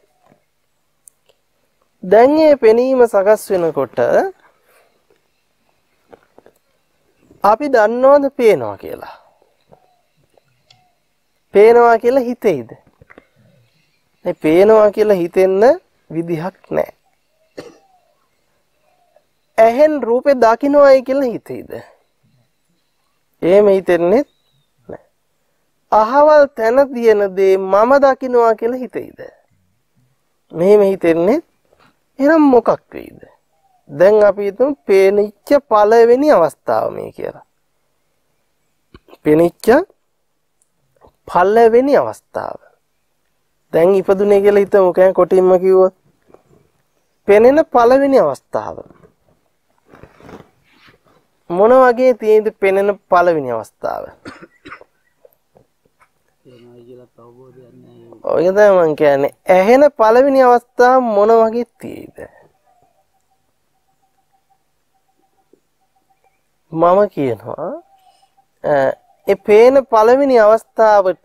දැන් මේ පෙනීම සකස් වෙනකොට අපි දන්නවද පේනවා කියලා? පේනවා කියලා හිතෙයිද? මේ පේනවා කියලා හිතෙන්න විදිහක් නැහැ. ඇහෙන් රූපේ දකින්නයි කියලා හිතෙයිද? එහෙම හිතෙන්නේ නැහැ. අහවල් තැන තියෙන දේ මම දකින්නවා කියලා හිතෙයිද? මෙහෙම හිතෙන්නේ එහෙනම් මොකක් වෙයිද? දැන් අපි හිතමු පේනිච්ච පළවෙනි අවස්ථාව මේ කියලා. පේනිච්ච පළවෙනි අවස්ථාව. දැන් ඉපදුනේ කියලා හිතමු කෑ කොටින්ම කිව්වොත්. පෙනෙන පළවෙනි අවස්ථාව. මොන වගේ තියෙද පෙනෙන පළවෙනි අවස්ථාව? ඔය තමයි මං කියන්නේ. ඇහෙන පළවෙනි අවස්ථාව මොන වගේ තියෙද? මම කියනවා ඒ පේන පළවෙනි අවස්ථාවට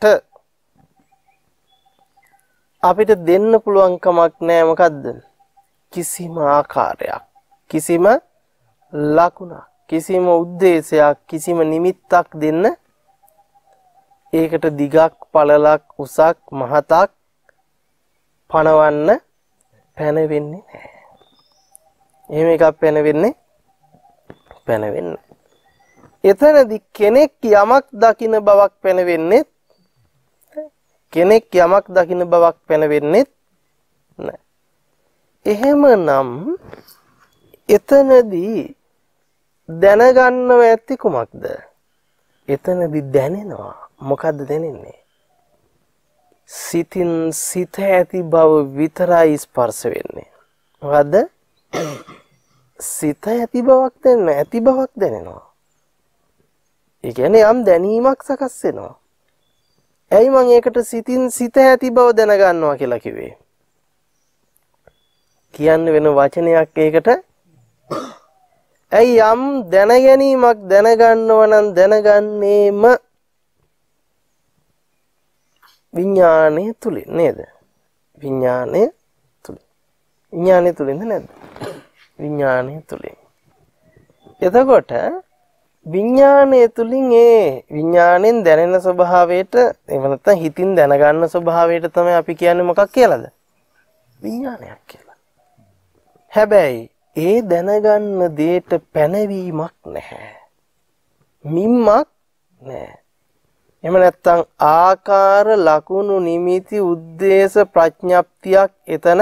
අපිට දෙන්න පුළුවන් කමක් නැහැ. මොකද්ද? කිසිම ආකාරයක්, කිසිම ලකුණක්, කිසිම උද්දේශයක්, කිසිම නිමිත්තක් දෙන්න ඒකට දිගක් පළලක් උසක් මහතක් පණවන්න පැනවෙන්නේ නැහැ. එහෙම එකක් පැනවෙන්නේ පැනවෙන්නේ. එතනදී කෙනෙක් යමක් දකින බවක් පැනවෙන්නේ කෙනෙක් යමක් දකින බවක් පැනවෙන්නේ නැහැ. එහෙමනම් එතනදී දැනගන්නව ඇති කුමක්ද? එතනදී දැනෙනවා. මොකද්ද දැනෙන්නේ? සිතින් සිත ඇති බව විතරයි ස්පර්ශ වෙන්නේ. මොකද්ද? සිත ඇති බවක් දැනෙන ඇති බවක් දැනෙනවා. ඒ කියන්නේ යම් දැනීමක් සකස් වෙනවා. ඇයි මම ඒකට සිතින් සිත ඇති බව දැනගන්නවා කියලා කිව්වේ? කියන්න වෙන වචනයක් ඒකට. ඇයි යම් දැනගැනීමක් දැනගන්නව නම් දැනගන්නේම විඥානයේ තුලින් නේද? විඥානයේ තුලින්. විඥානයේ තුලින්ද නැද්ද? විඥානයේ තුලින්. එතකොට විඥානයේ තුලින් ඒ විඥාණයෙන් දැනෙන ස්වභාවයට එහෙම නැත්නම් හිතින් දැනගන්න ස්වභාවයට තමයි අපි කියන්නේ මොකක් කියලාද? විඥානයක් කියලා. හැබැයි ඒ දැනගන්න දෙයට පැනවීමක් නැහැ. මිම්මක් නැහැ. එහෙම නැත්නම් ආකාර ලකුණු නිමිති උද්දේශ ප්‍රඥප්තියක් එතන.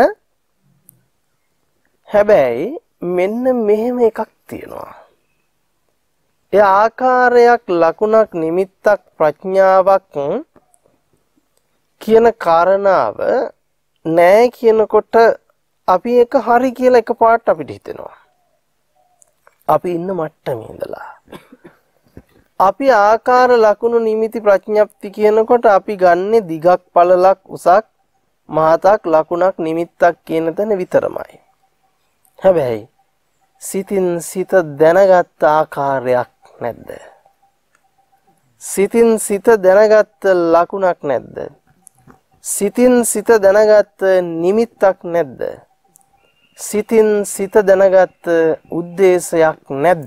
හැබැයි මෙන්න මෙහෙම එකක් තියෙනවා. ඒ ආකාරයක් ලකුණක් නිමිත්තක් ප්‍රඥාවක් කියන කාරණාව නැහැ කියනකොට අපි එක හරි කියලා එකපාරට අපිට හිතෙනවා. අපි ඉන්න මට්ටමේ ඉඳලා අපි ආකාර ලකුණු නිමිති ප්‍රඥප්ති කියනකොට අපි ගන්නෙ දිගක් පළලක් උසක් මහතක් ලකුණක් නිමිත්තක් කියන තැන විතරමයි. හැබැයි සිතින් සිත දැනගත් ආකාරයක් නැද්ද? සිතින් සිත දැනගත් ලකුණක් නැද්ද? සිතින් සිත දැනගත් නිමිත්තක් නැද්ද? සිතින් සිත දැනගත් උද්දේශයක් නැද්ද?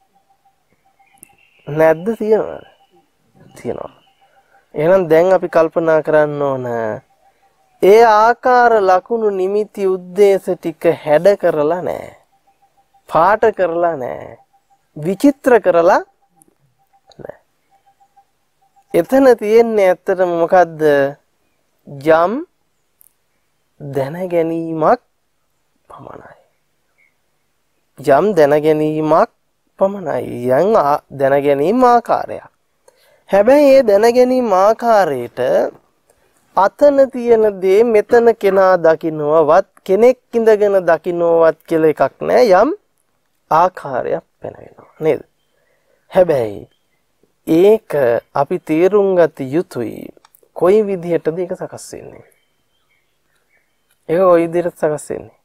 නැද්ද? තියෙනවද? තියෙනවා. එහෙනම් දැන් අපි කල්පනා කරන්න ඕන ඒ ආකාර ලකුණු නිමිති උද්දේශ ටික හැඩ කරලා නැහැ. පාට කරලා නැහැ. විචිත්‍ර කරලා නැහැ. එතන තියෙන්නේ ඇත්තටම මොකද්ද? යම් දැන ගැනීමක් පමණයි. යම් දැන ගැනීමක් පමණයි. යම් දැන ගැනීම ආකාරයක්. හැබැයි ඒ දැන ගැනීම ආකාරයට අතන තියෙන දේ මෙතන කෙනා දකින්නවත් කෙනෙක් ඉඳගෙන දකින්නවත් කියලා එකක් නෑ. යම් ආකාරයක් පැනවෙනවා නේද? හැබැයි ඒක අපි තේරුම් ගත යුතුයි. කොයි විදිහටද ඒක සකස් වෙන්නේ? ඒක කොයි විදිහට සකස් වෙන්නේ?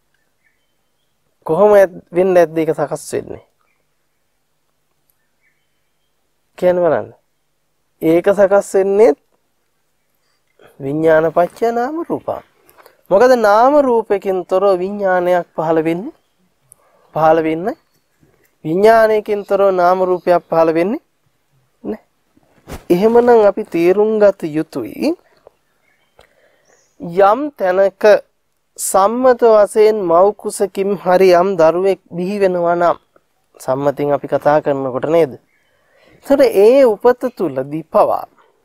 කොහොම වෙන්නේ නැද්ද ඒක සකස් වෙන්නේ? කියන්න බලන්න. ඒක සකස් වෙන්නේ විඥාන පත්‍ය නාම රූපං. මොකද නාම රූපයෙන් තොරව විඥානයක් පහළ වෙන්නේ? පහළ වෙන්නේ විඥානයකින් තොරව නාම රූපයක් පහළ වෙන්නේ නැහැ. එහෙමනම් අපි තේරුම් ගත යුතුයි යම් තැනක සම්මත වශයෙන් මව් කුසකින් හරි යම් දරුවෙක් බිහි වෙනවා නම් සම්මතින් අපි කතා කරනකොට නේද? ඒතර ඒ උපත තුලදී පවා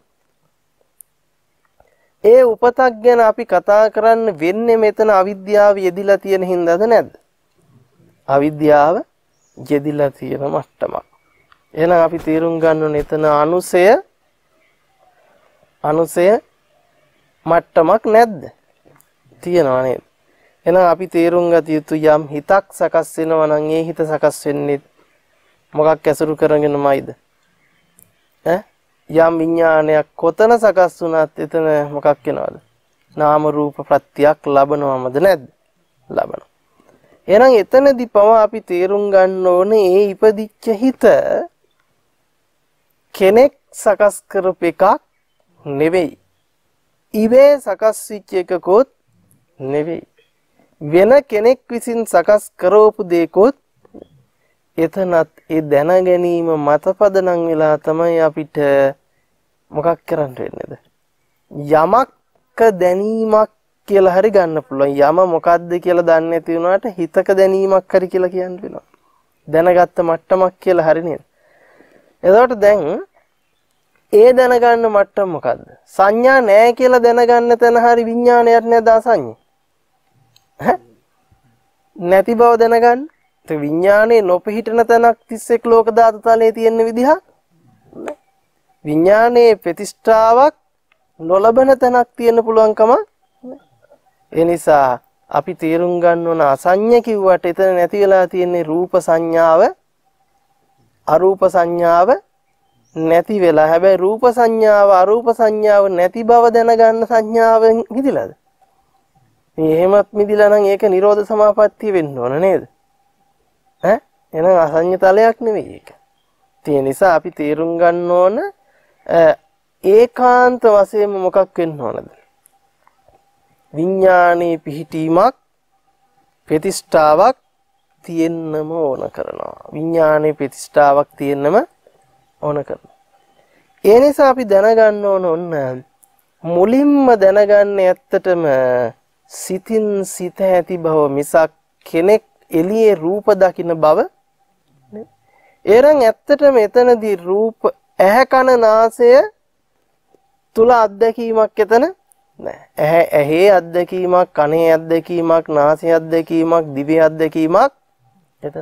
ඒ උපතක් ගැන අපි කතා කරන්න වෙන්නේ මෙතන අවිද්‍යාව යෙදිලා තියෙන හින්දාද නැද්ද? අවිද්‍යාව යෙදිලා තියෙන මට්ටමක්. එහෙනම් අපි තේරුම් ගන්න ඕනේ එතන අනුසය අනුසය මට්ටමක් නැද්ද? තියෙනවා නේද? එහෙනම් අපි තේරුම් ගත යුතු යම් හිතක් සකස් වෙනවා නම් ඒ හිත සකස් වෙන්නේ මොකක් ඇසුරු කරගෙනමයිද? ඈ යම් විඥානයක් කොතන සකස් වුණත් එතන මොකක් වෙනවද? නාම රූප ප්‍රත්‍යක් ලබනවමද නැද්ද? ලබනවා. එහෙනම් එතනදී පවා අපි තේරුම් ගන්න ඕනේ ඒ ඉපදිච්ච හිත කෙනෙක් සකස් කරපු එකක් නෙවෙයි. ඉවේ සකස් වෙච්ච එකකොත් නෙවෙයි. වෙන කෙනෙක් විසින් සකස් කරවපු දෙයකොත් එතනත් ඒ දැන ගැනීම මතපදනම් වෙලා තමයි අපිට මොකක් කරන්න වෙන්නේද? යමක් දැනීමක් කියලා හරි ගන්න පුළුවන්. යම මොකද්ද කියලා දන්නේ නැති වුණාට හිතක දැනීමක් හරි කියලා කියන්න වෙනවා. දැනගත්ත මට්ටමක් කියලා හරි නේද? එතකොට දැන් ඒ දැනගන්න මට්ටම මොකද්ද? සංඥා නැහැ කියලා දැනගන්න තැන හරි විඥානයක් නේද අසඤ්ඤේ? ඈ නැති බව දැනගන්න. ඒ විඥානේ නොපිහිටන තැනක් තිස්සෙක් ලෝක ධාතු තලයේ තියෙන විදිහක් නෑ. විඥානේ ප්‍රතිෂ්ඨාවක් නොලබන තැනක් තියෙන්න පුළුවන්කම නෑ. ඒ නිසා අපි තේරුම් ගන්න ඕන අසඤ්ඤ කිව්වට එතන නැති වෙලා තියෙන්නේ රූප සංඥාව අරූප සංඥාව නැති වෙලා. හැබැයි රූප සංඥාව අරූප සංඥාව නැති බව දැනගන්න සංඥාවෙන් මිදිලාද? මේ එහෙමත් මිදිලා නම් ඒක නිරෝධ සමාපත්තිය වෙන්න ඕන නේද? ඈ එහෙනම් අසඤ්ඤ තලයක් නෙවෙයි ඒක. ඒ නිසා අපි තේරුම් ගන්න ඕන ඒකාන්ත වශයෙන්ම මොකක් වෙන්න ඕනද? විඥානයේ පිහිටීමක් ප්‍රතිෂ්ඨාවක් තියෙන්නම ඕන කරනවා. විඥානයේ ප්‍රතිෂ්ඨාවක් තියෙන්නම ඕන කරනවා. ඒ නිසා අපි දැනගන්න ඕන ඔන්න මුලින්ම දැනගන්නේ ඇත්තටම සිතින් සිත ඇති බව මිසක් කෙනෙක් එළියේ රූප දකින්න බව නෙවෙයි. ඒරන් ඇත්තටම එතනදී රූප ඇහැ කන නාසය තුල අත්දැකීමක් එතන නෑ. ඇහැ ඇහි අත්දැකීමක්, කනේ අත්දැකීමක්, නාසයේ අත්දැකීමක්, දිවේ අත්දැකීමක් එතන.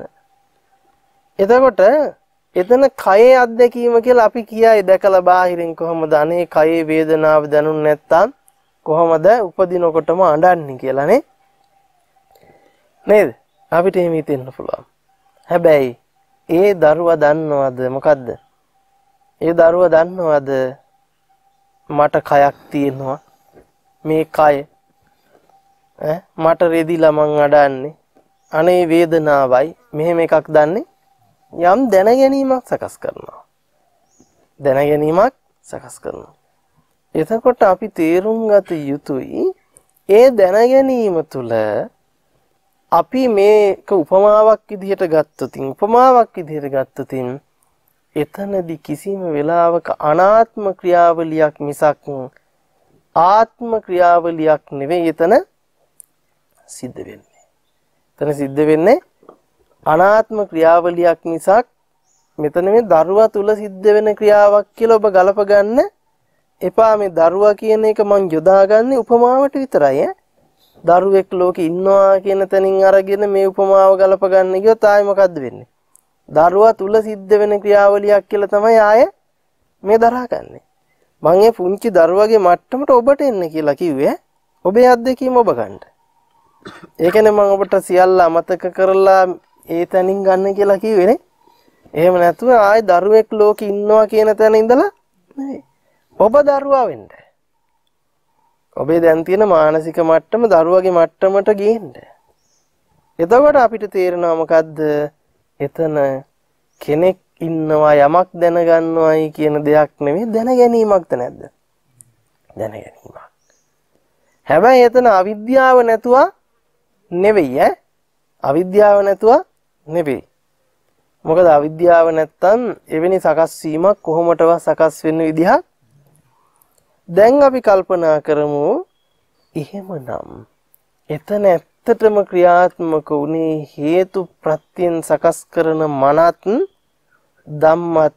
එතකොට එතන කයේ අත්දැකීම කියලා අපි කියයි දැකලා බාහිරින් කොහොමද අනේ කයේ වේදනාව දැනුනේ නැත්තම් කොහොමද උපදිනකොටම අඬන්නේ කියලා නේ. නේද? අපිට එහෙම හිතෙන්න පුළුවන්. හැබැයි ඒ දරුවා දන්නවද මොකද්ද? ඒ දරුවා දන්නවද මට කයක් තියෙනවා. මේ කය ඈ මට රෙදිලා මං අඬන්නේ. අනේ වේදනාවයි මෙහෙම එකක් දන්නේ යම් දැන ගැනීමක් සකස් කරනවා. දැන ගැනීමක් සකස් කරනවා. එතකොට අපි තේරුම් ගත යුතුයි ඒ දැන ගැනීම තුළ අපි මේක උපමාවක් විදිහට ගත්තොත් උපමාවක් විදිහට ගත්තොත් එතනදී කිසිම වෙලාවක අනාත්ම ක්‍රියාවලියක් මිසක් ආත්ම ක්‍රියාවලියක් නෙවෙයි එතන සිද්ධ වෙන්නේ. එතන සිද්ධ වෙන්නේ අනාත්ම ක්‍රියාවලියක් මිසක් මෙතන මේ දරුවා තුල සිද්ධ වෙන ක්‍රියාවක් කියලා ඔබ ගලප ගන්න එපා. මේ දරුවා කියන එක මං යොදාගන්නේ උපමාවට විතරයි ඈ. දරුවෙක් ලෝකේ ඉන්නවා කියන තැනින් අරගෙන මේ උපමාව ගලප ගන්න ගියොත් ආයේ මොකද්ද වෙන්නේ? දරුවා තුල සිද්ධ වෙන ක්‍රියාවලියක් කියලා තමයි ආයේ මේ දරාගන්නේ. මම මේ පුංචි දරුවගේ මට්ටමට ඔබට එන්න කියලා කිව්වේ. ඔබේ අත්දැකීම ඔබ ගන්න. ඒකනේ මම ඔබට සියල්ල අමතක කරලා ඒ තැනින් ගන්න කියලා කිව්වේ නේ. එහෙම නැතුව ආයේ දරුවෙක් ලෝකේ ඉන්නවා කියන තැන ඉඳලා නෙවෙයි. ඔබ දරුවා වෙන්න. ඔබේ දැන් තියෙන මානසික මට්ටම දරුවගේ මට්ටමට ගේන්න. එතකොට අපිට තේරෙනවා මොකද්ද? එතන කෙනෙක් ඉන්නවා යමක් දැනගන්නවයි කියන දෙයක් නෙවෙයි දැන ගැනීමක්ද නැද්ද? දැන ගැනීමක්. හැබැයි එතන අවිද්‍යාව නැතුව නෙවෙයි ඈ. අවිද්‍යාව නැතුව නෙවෙයි. මොකද අවිද්‍යාව නැත්තම් එවැනි සකස් වීමක් කොහොමදවත් සකස් වෙන්න විදිහක් දැන් අපි කල්පනා කරමු. එහෙමනම් එතන ඇත්තටම ක්‍රියාත්මක වුණේ හේතු ප්‍රත්‍යයෙන් සකස් කරන මනත් ධම්මත්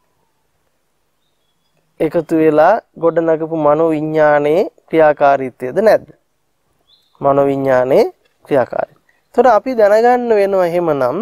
එකතු වෙලා ගොඩනගපු මනෝ විඥානයේ ක්‍රියාකාරීත්වයද නැද්ද? මනෝ විඥානයේ ක්‍රියාකාරී. ඒතර අපි දැනගන්න වෙනවා එහෙමනම්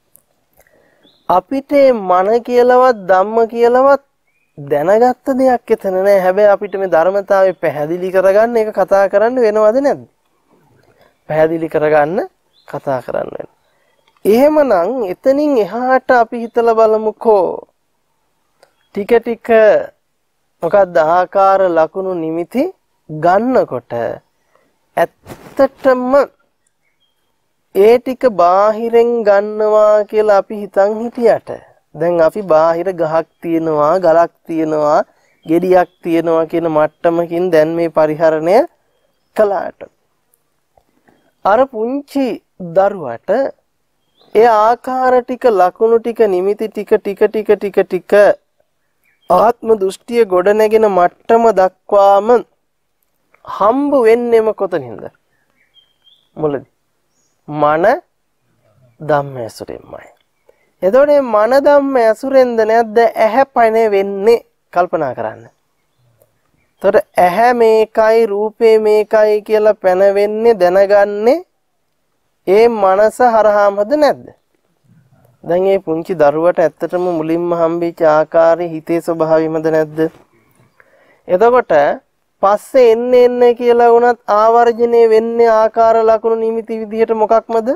අපිට මන කියලාවත් ධම්ම කියලාවත් දැනගත්ත දෙයක් එතන නෑ. හැබැයි අපිට මේ ධර්මතාවය පැහැදිලි කරගන්න ඒක කතා කරන්න වෙනවද නැද්ද? පැහැදිලි කරගන්න කතා කරන්න වෙනවා. එහෙමනම් එතනින් එහාට අපි හිතලා බලමුකෝ. ටික ටික මොකක්ද ආකාර ලකුණු නිමිති ගන්නකොට ඇත්තටම ඒ ටික බාහිරෙන් ගන්නවා කියලා අපි හිතන් හිටියට දැන් අපි බාහිර ගහක් තියෙනවා, ගලක් තියෙනවා, ගෙඩියක් තියෙනවා කියන මට්ටමකින් දැන් මේ පරිහරණය කළාට අර පුංචි දරුවට ඒ ආකාර ටික ලකුණු ටික නිමිති ටික ටික ටික ටික ටික ආත්ම දෘෂ්ටිය ගොඩ නැගෙන මට්ටම දක්වාම හම්බ වෙන්නේම කොතනින්ද? මුලදී මන ධම්ම ඇසුරෙන්මයි. එතකොට මේ මන ධම්ම ඇසුරෙන්ද නැද්ද ඇහැ පණ වෙන්නේ? කල්පනා කරන්න. එතකොට ඇහැ මේකයි රූපේ මේකයි කියලා පැන වෙන්නේ දැනගන්නේ ඒ මනස හරහාමද නැද්ද? දැන් මේ පුංචි දරුවට ඇත්තටම මුලින්ම හම්බෙච්ච ආකාරයේ හිතේ ස්වභාවයමද නැද්ද? එතකොට පස්සේ එන්න එන්න කියලා වුණත් ආවර්ජණය වෙන්නේ ආකාර ලකුණු නිමිති විදිහට මොකක්මද?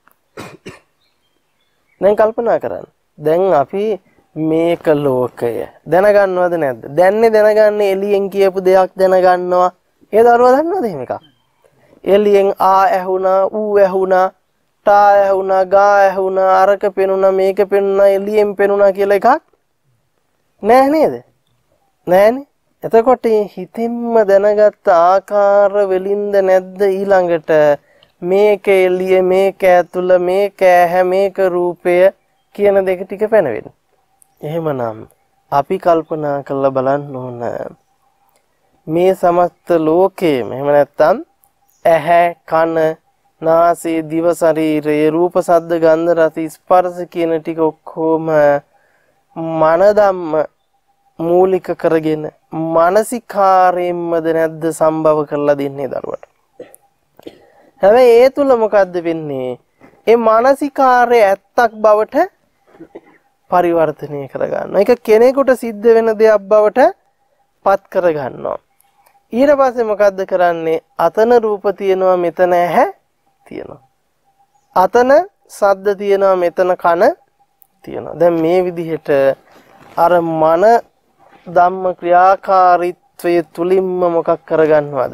දැන් කල්පනා කරන්න. දැන් අපි මේක ලෝකය දැනගන්නවද නැද්ද? දැන්නේ දැනගන්නේ එළියෙන් කියපු දෙයක් දැනගන්නවා. ඒ දරුවා දන්නවද එහෙම එකක්? එළියෙන් ආ ඇහුණා, ඌ ඇහුණා, ටා ඇහුණා, ගා ඇහුණා, අරක පෙනුණා, මේක පෙනුණා, එළියෙන් පෙනුණා කියලා එකක් නෑ නේද? නෑනේ. එතකොට හිතින්ම දැනගත්ත ආකාර වලින්ද නැද්ද ඊළඟට මේක එළිය, මේක ඇතුළ, මේක ඇහැ, මේක රූපය කියන දෙක ටික පැනවෙන්නේ. එහෙමනම් අපි කල්පනා කරලා බලන්න ඕන මේ සමස්ත ලෝකයේම එහෙම නැත්නම් ඇහැ, කන, නාසය, දිව, ශරීරය, රූප, ශබ්ද, ගන්ධ, රස, ස්පර්ශ කියන ටික ඔක්කොම මන ධම්ම මූලික කරගෙන මානසිකාරයෙන්මද නැද්ද සම්භව කරලා දෙන්නේ දරුවට. හැබැයි ඒ තුල මොකද්ද වෙන්නේ? ඒ මානසිකාරය ඇත්තක් බවට පරිවර්තනය කරගන්නවා. ඒක කෙනෙකුට සිද්ධ වෙන දෙයක් බවට පත් කරගන්නවා. ඊට පස්සේ මොකද්ද කරන්නේ? අතන රූප තියෙනවා, මෙතන ඇහැ තියෙනවා. අතන ශබ්ද තියෙනවා, මෙතන කන තියෙනවා. දැන් මේ විදිහට අර මන ධම්ම ක්‍රියාකාරීත්වයේ තුලින්ම මොකක් කරගන්නවද?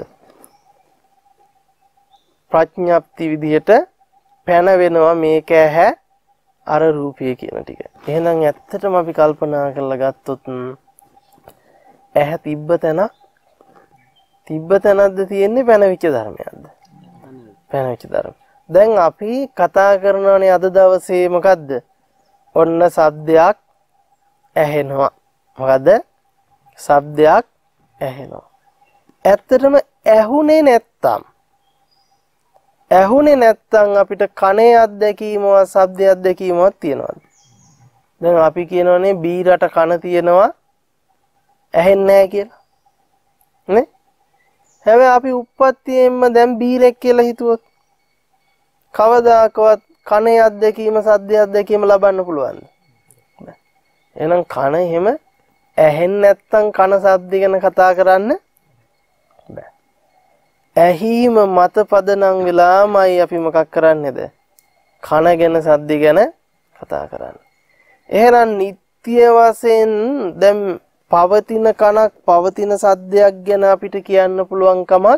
ප්‍රඥප්ති විදිහට පැන වෙනවා මේක ඇහැ අර රූපය කියන ටික. එහෙනම් ඇත්තටම අපි කල්පනා කරලා ගත්තොත් ඇහැ තිබ්බ තැන තිබ්බ තැනක්ද තියෙන්නේ පැනවිච්ච ධර්මයක්ද? පැනවිච්ච ධර්ම. දැන් අපි කතා කරනවානේ අද දවසේ මොකද්ද? ඔන්න ශබ්දයක් ඇහෙනවා. මොකද්ද? ශබ්දයක් ඇහෙනවා. ඇත්තටම ඇහුනේ නැත්තම් ඇහුනේ නැත්තම් අපිට කනේ අත්දැකීමවත් ශබ්දයේ අත්දැකීමවත් තියනවාද? දැන් අපි කියනෝනේ බීරට කන තියනවා ඇහෙන්නේ නැහැ කියලා. නේ? හැබැයි අපි උප්පත්තියෙන්ම දැන් බීරෙක් කියලා හිතුවොත් කවදාකවත් කනේ අත්දැකීම ශබ්දයේ අත්දැකීම ලබන්න පුළුවන්ද? එහෙනම් කන එහෙම ඇහෙන්නේ නැත්තම් කන ශබ්ද ගැන කතා කරන්න බෑ. ඇහිම මත පදනම් වෙලාමයි අපි මොකක් කරන්නේද? කන ගැන ශබ්ද ගැන කතා කරන්නේ. එහෙනම් නිත්‍ය වශයෙන් දැන් පවතින කනක් පවතින සද්දයක් ගැන අපිට කියන්න පුළුවන් කමක්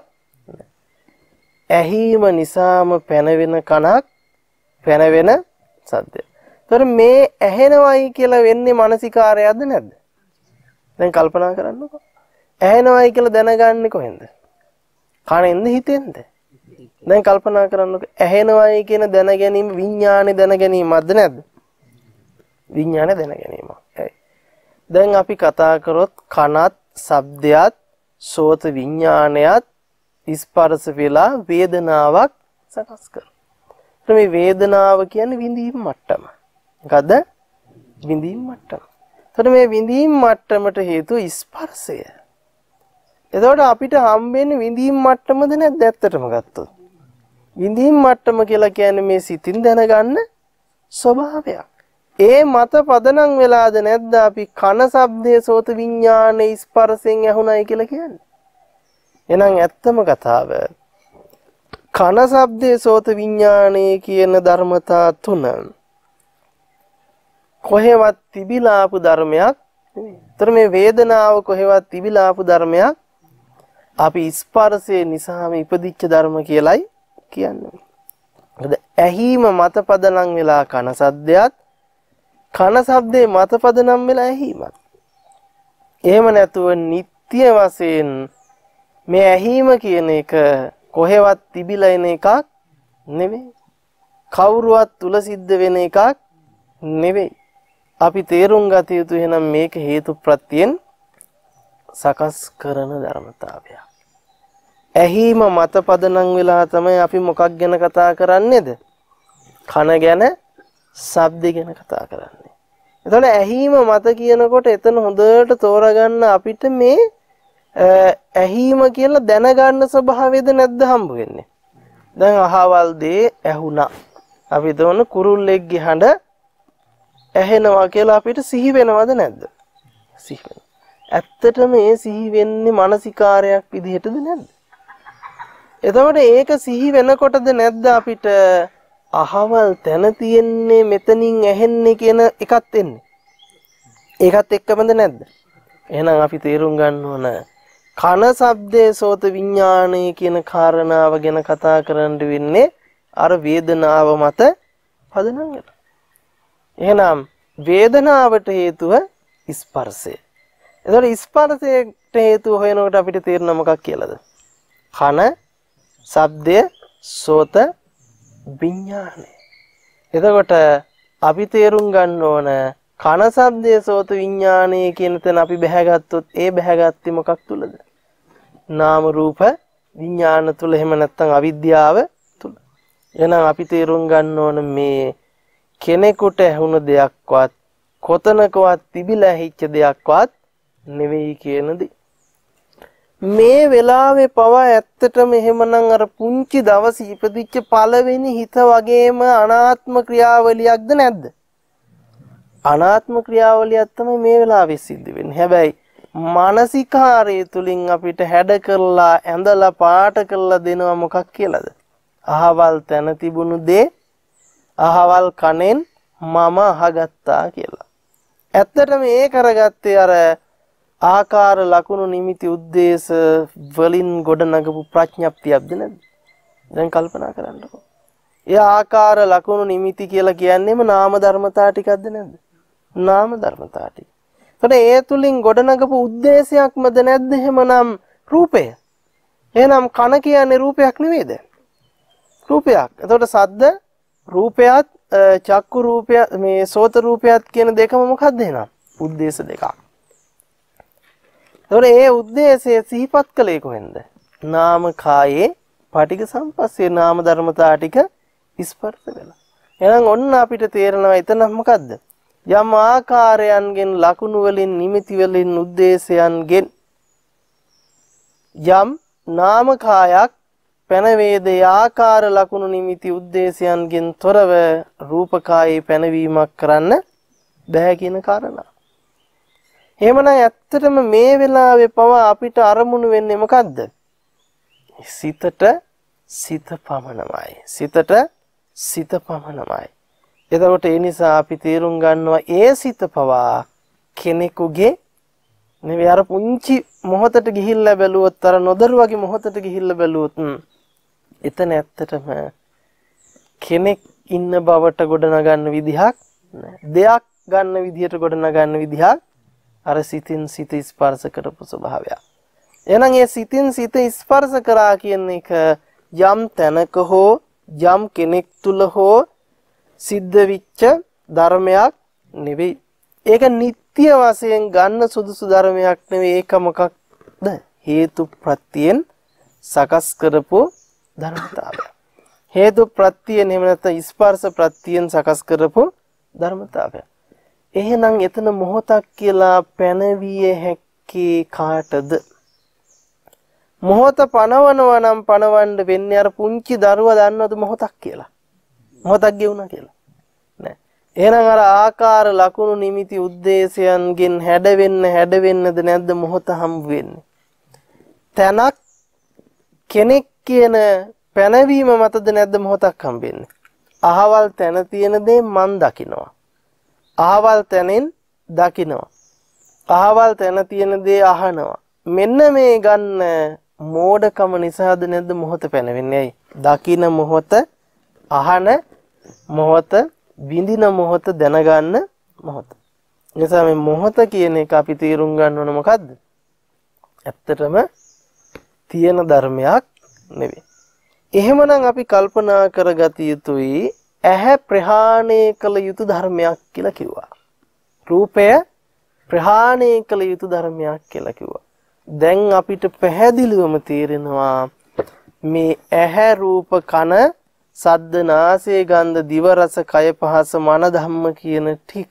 ඇහිම නිසාම පැනවෙන කනක් පැනවෙන සද්දය. ඒතර මේ ඇහෙනවයි කියලා වෙන්නේ මානසිකාරයක්ද නැද්ද? දැන් කල්පනා කරන්නකෝ. ඇහෙනවයි කියලා දැනගන්නේ කොහෙන්ද? කනෙන්ද හිතෙන්ද? දැන් කල්පනා කරන්නකෝ. ඇහෙනවයි කියන දැන ගැනීම විඥානේ දැන ගැනීමක්ද නැද්ද? විඥානේ දැන ගැනීමක්. දැන් අපි කතා කරොත් කනත්, ශබ්දයත්, සෝත විඥානයත් ස්පර්ශ වෙලා වේදනාවක් සකස් කරනවා. මේ වේදනාව කියන්නේ විඳීම් මට්ටම. මොකද්ද? විඳීම් මට්ටම. එතකොට මේ විඳීම් මට්ටමට හේතුව ස්පර්ශය. එතකොට අපිට හම්බෙන්නේ විඳීම් මට්ටමද නැද්ද ඇත්තටම ගත්තොත්? විඳීම් මට්ටම කියලා කියන්නේ මේ සිතින් දැනගන්න ස්වභාවයක්. ඒ මත පදනම් වෙලාද නැද්ද අපි කන ශබ්දයේ සෝත විඥානේ ස්පර්ශයෙන් ඇහුණයි කියලා කියන්නේ? එහෙනම් ඇත්තම කතාව කන ශබ්දයේ සෝත විඥානේ කියන ධර්මතා තුන කොහෙවත් තිබිලා ආපු ධර්මයක් නෙවෙයි. ඒතර මේ වේදනාව කොහෙවත් තිබිලා ආපු ධර්මයක් අපි ස්පර්ශයේ නිසාම ඉපදිච්ච ධර්ම කියලයි කියන්නේ. මොකද ඇහිම මත පදනම් වෙලා කන ශබ්දයක් කන ශබ්දේ මත පදනම් වෙලා ඇහිමක්. එහෙම නැතුව නිත්‍ය වශයෙන් මේ ඇහිම කියන එක කොහෙවත් තිබිලා එන එකක් නෙවෙයි. කවුරුවත් තුල සිද්ධ වෙන එකක් නෙවෙයි. අපි තේරුම් ගත යුතු එහෙනම් මේක හේතු ප්‍රත්‍යයෙන් සකස් කරන ධර්මතාවයක්. ඇහිම මත පදනම් වෙලා තමයි අපි මොකක් ගැන කතා කරන්නේද? කන ගැන, ශබ්ද ගැන කතා කරන්නේ. එතකොට ඇහිම මත කියනකොට එතන හොඳට තෝරගන්න අපිට මේ ඇහිම කියලා දැනගන්න ස්වභාවයද නැද්ද හම්බ වෙන්නේ? දැන් අහවල් දේ ඇහුණා. අපි දවන කුරුල්ලෙක්ගේ හඬ ඇහෙනවා කියලා අපිට සිහි වෙනවද නැද්ද? සිහි වෙනවා. ඇත්තටම මේ සිහි වෙන්නේ මානසිකාරයක් විදිහටද නැද්ද? එතකොට ඒක සිහි වෙනකොටද නැද්ද අපිට අහවල් තැන තියෙන්නේ මෙතනින් ඇහෙන්නේ කියන එකත් එන්නේ? ඒකත් එක්කමද නැද්ද? එහෙනම් අපි තේරුම් ගන්න ඕන කන ශබ්දයේ සෝත විඥානයේ කියන කාරණාව ගැන කතා කරන්න වෙන්නේ අර වේදනාව මත පදනම් වෙලා. එහෙනම් වේදනාවට හේතුව ස්පර්ශය. එතකොට ස්පර්ශයට හේතුව හොයනකොට අපිට තේරෙන මොකක් කියලාද? කන, ශබ්දය, සෝත විඥානය. එතකොට අපි තේරුම් ගන්න ඕන කන ශබ්දය සෝත විඥානය කියන තැන අපි බැහැගත්තොත් ඒ බැහැගත්තේ මොකක් තුලද? නාම රූප විඥාන තුල එහෙම නැත්නම් අවිද්‍යාව තුල. එහෙනම් අපි තේරුම් ගන්න ඕන මේ කෙනෙකුට ඇහුණු දෙයක්වත් කොතනකවත් තිබිලා හිච්ච දෙයක්වත් නෙවෙයි කියන දේ. මේ වෙලාවේ පවා ඇත්තටම එහෙමනම් අර පුංචි දවසේ ඉපදිච්ච පළවෙනි හිත වගේම අනාත්ම ක්‍රියාවලියක්ද නැද්ද? අනාත්ම ක්‍රියාවලියක් තමයි මේ වෙලාවේ සිද්ධ වෙන්නේ. හැබැයි මානසිකාරය තුලින් අපිට හැඩ කරලා ඇඳලා පාට කරලා දෙනවා මොකක් කියලාද? අහවල් තැන තිබුණු දේ අහවල් කනෙන් මම අහගත්තා කියලා. ඇත්තටම ඒ කරගත්තේ අර ආකාර ලකුණු නිමිති උද්දේශ වලින් ගොඩනගපු ප්‍රඥප්තියක්ද නැද්ද? දැන් කල්පනා කරන්නකෝ. ඒ ආකාර ලකුණු නිමිති කියලා කියන්නේම නාම ධර්මතා ටිකක්ද නැද්ද? නාම ධර්මතා ටික. එතකොට ඒ තුලින් ගොඩනගපු උද්දේශයක්මද නැද්ද එහෙමනම් රූපය? එහෙනම් කන කියන්නේ රූපයක් නෙවෙයිද? රූපයක්. එතකොට සද්ද රූපයත් චක්කු රූපය මේ සෝත රූපයත් කියන දෙකම මොකක්ද එහෙනම්? උද්දේශ දෙකක්. එතකොට ඒ උද්දේශය සිහිපත් කළේ කොහෙන්ද? නාම කායේ පටිඝ සම්පස්සේ නාම ධර්මතා ටික ස්පර්ශ වෙලා. එහෙනම් ඔන්න අපිට තේරෙනවා එතන මොකද්ද? යම් ආකාරයන්ගෙන් ලකුණු වලින් නිමිති වලින් උද්දේශයන්ගෙන් යම් නාම කායක් පැනවේදේ ආකාර ලකුණු නිමිති උද්දේශයන්ගෙන් තොරව රූප කායේ පැනවීමක් කරන්න බෑ කියන කාරණා. එහෙමනම් ඇත්තටම මේ වෙලාවේ පවා අපිට අරමුණු වෙන්නේ මොකද්ද? සිතට සිත පමණමයි. සිතට සිත පමණමයි. එතකොට ඒ නිසා අපි තේරුම් ගන්නවා ඒ සිත පවා කෙනෙකුගේ නෙවෙයි අර පුංචි මොහොතට ගිහිල්ලා බැලුවොත් අර නොදරු වගේ මොහොතට ගිහිල්ලා බැලුවොත් එතන ඇත්තටම කෙනෙක් ඉන්න බවට ගොඩනගන්න විදිහක් නෑ. දෙයක් ගන්න විදිහට ගොඩනගන්න විදිහක් අර සිතින් සිත ස්පර්ශ කරපු ස්වභාවය. එහෙනම් ඒ සිතින් සිත ස්පර්ශ කරා කියන එක යම් තැනක හෝ යම් කෙනෙක් තුල හෝ සිද්ධ විච්ච ධර්මයක් නෙවෙයි. ඒක නිට්ටය වශයෙන් ගන්න සුදුසු ධර්මයක් නෙවෙයි. ඒක මොකක්ද? හේතු ප්‍රත්‍යයෙන් සකස් කරපු ධර්මතාවය. හේතු ප්‍රත්‍යයෙන් එහෙම නැත්නම් ස්පර්ශ ප්‍රත්‍යයෙන් සකස් කරපු ධර්මතාවය. එහෙනම් එතන මොහොතක් කියලා පැනවිය හැක්කේ කාටද? මොහොත පනවනවා නම් පනවන්න වෙන්නේ අර පුංචි දරුවා දන්නවද මොහොතක් කියලා? මොහොතක් ගෙවුණා කියලා. නෑ. එහෙනම් අර ආකාර ලකුණු නිමිති උද්දේශයන්ගෙන් හැඩ වෙන්න හැඩ වෙන්නද නැද්ද මොහොත හම්බ වෙන්නේ? තනක් කෙනෙක් කියන පැනවීම මතද නැද්ද මොහොතක් හම්බ වෙන්නේ? අහවල් තැන තියෙන දේ මන් දකිනවා. අහවල් තැනෙන් දකිනවා. අහවල් තැන තියෙන දේ අහනවා. මෙන්න මේ ගන්න මෝඩකම නිසාද නැද්ද මොහොත පැනවෙන්නේ? ඇයි? දකින මොහොත, අහන මොහොත, විඳින මොහොත, දැනගන්න මොහොත. නිසා මේ මොහොත කියන එක අපි තේරුම් ගන්න ඕන මොකද්ද? ඇත්තටම තියෙන ධර්මයක් නෙවෙයි. එහෙමනම් අපි කල්පනා කරගත යුතුයි ඇහැ ප්‍රහාණය කළ යුතු ධර්මයක් කියලා කිව්වා. රූපය ප්‍රහාණය කළ යුතු ධර්මයක් කියලා කිව්වා. දැන් අපිට පැහැදිලිවම තේරෙනවා මේ ඇහැ රූප කන සද්ද නාසය ගන්ධ දිව රස කය පහස මන ධම්ම කියන ටික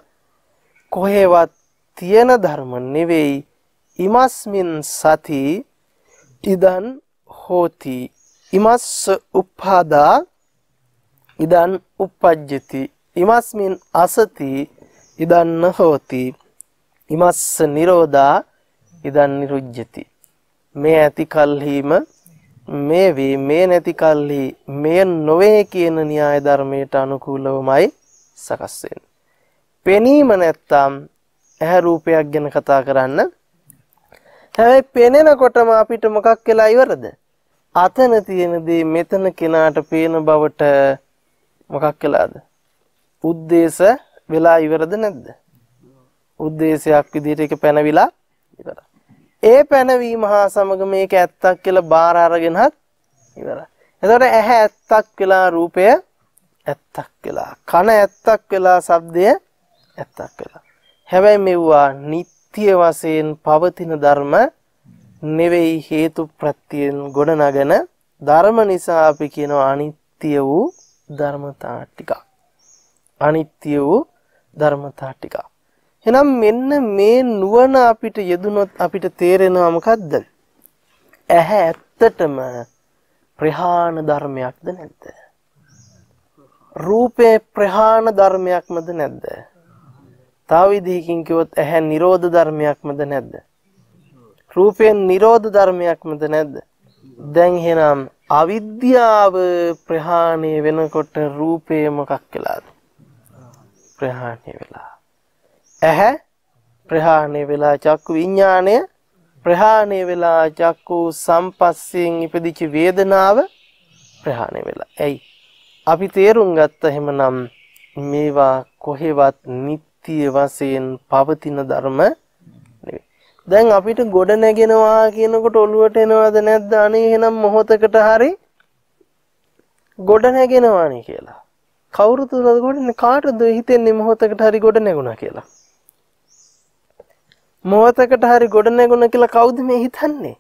කොහෙවත් තියෙන ධර්ම නෙවෙයි. ඉමස්මින් සති ඉදන් හෝති ඉමස්ස උප්පාදා ඉදන් උප්පජ්ජති ඉමස්මින් අසති ඉදන් හෝති ඉමස්ස නිරෝධා ඉදන් නිරුජ්ජති. මේ ඇති කල්හිම මේ වේ මේ නැති කල්හි මේ නොවේ කියන න්‍යාය ධර්මයට අනුකූලවමයි සකස් වෙන්නේ. පෙනීම නැත්තම් ඇහැ රූපයක් ගැන කතා කරන්න. හැබැයි පෙනෙනකොටම අපිට මොකක් වෙලා ඉවරද? අතන තියෙන දේ මෙතන කෙනාට පේන බවට මොකක් වෙලාද? උද්දේශ වෙලා ඉවරද නැද්ද? උද්දේශයක් විදිහට ඒක පැනවිලා ඉවරයි. ඒ පැනවීම හා සමග මේක ඇත්තක් කියලා බාර අරගෙනත් ඉවරයි. එතකොට ඇහැ ඇත්තක් වෙලා රූපය ඇත්තක් වෙලා කන ඇත්තක් වෙලා ශබ්දය ඇත්තක් වෙලා. හැබැයි මෙවුවා නිට්ටය වශයෙන් පවතින ධර්ම නෙවෙයි හේතු ප්‍රත්‍යයෙන් ගොඩනගෙන ධර්ම නිසා අපි කියනවා අනිත්‍ය වූ ධර්මතා ටික. අනිත්‍ය වූ ධර්මතා ටික. එහෙනම් මෙන්න මේ නුවණ අපිට යෙදුනොත් අපිට තේරෙනවා මොකද්ද? ඇහැ ඇත්තටම ප්‍රහාණ ධර්මයක්ද නැද්ද? රූපේ ප්‍රහාණ ධර්මයක්මද නැද්ද? තව විදිහකින් කිව්වොත් ඇහැ නිරෝධ ධර්මයක්මද නැද්ද? රූපේ නිරෝධ ධර්මයක්මද නැද්ද? දැන් එහෙනම් අවිද්‍යාව ප්‍රහාණය වෙනකොට රූපේ මොකක් වෙලාද? ප්‍රහාණය වෙලා. ඇහැ ප්‍රහාණය වෙලා චක්කු විඥාණය ප්‍රහාණය වෙලා චක්කු සම්පස්යෙන් ඉපදිච්ච වේදනාව ප්‍රහාණය වෙලා. එයි අපි තේරුම් ගත්ත එහෙමනම් මේවා කොහෙවත් නිත්‍ය වශයෙන් පවතින ධර්ම නෙවෙයි. දැන් අපිට ගොඩ නැගෙනවා කියනකොට ඔළුවට එනවද නැද්ද? අනේ එහෙනම් මොහොතකට හරි ගොඩ නැගෙනවානේ කියලා. කවුරු තුලද ගොඩනේ? කාටද හිතෙන්නේ මොහොතකට හරි ගොඩ නැගුණා කියලා? මොහොතකට හරි ගොඩ නැගුණා කියලා කවුද මේ හිතන්නේ?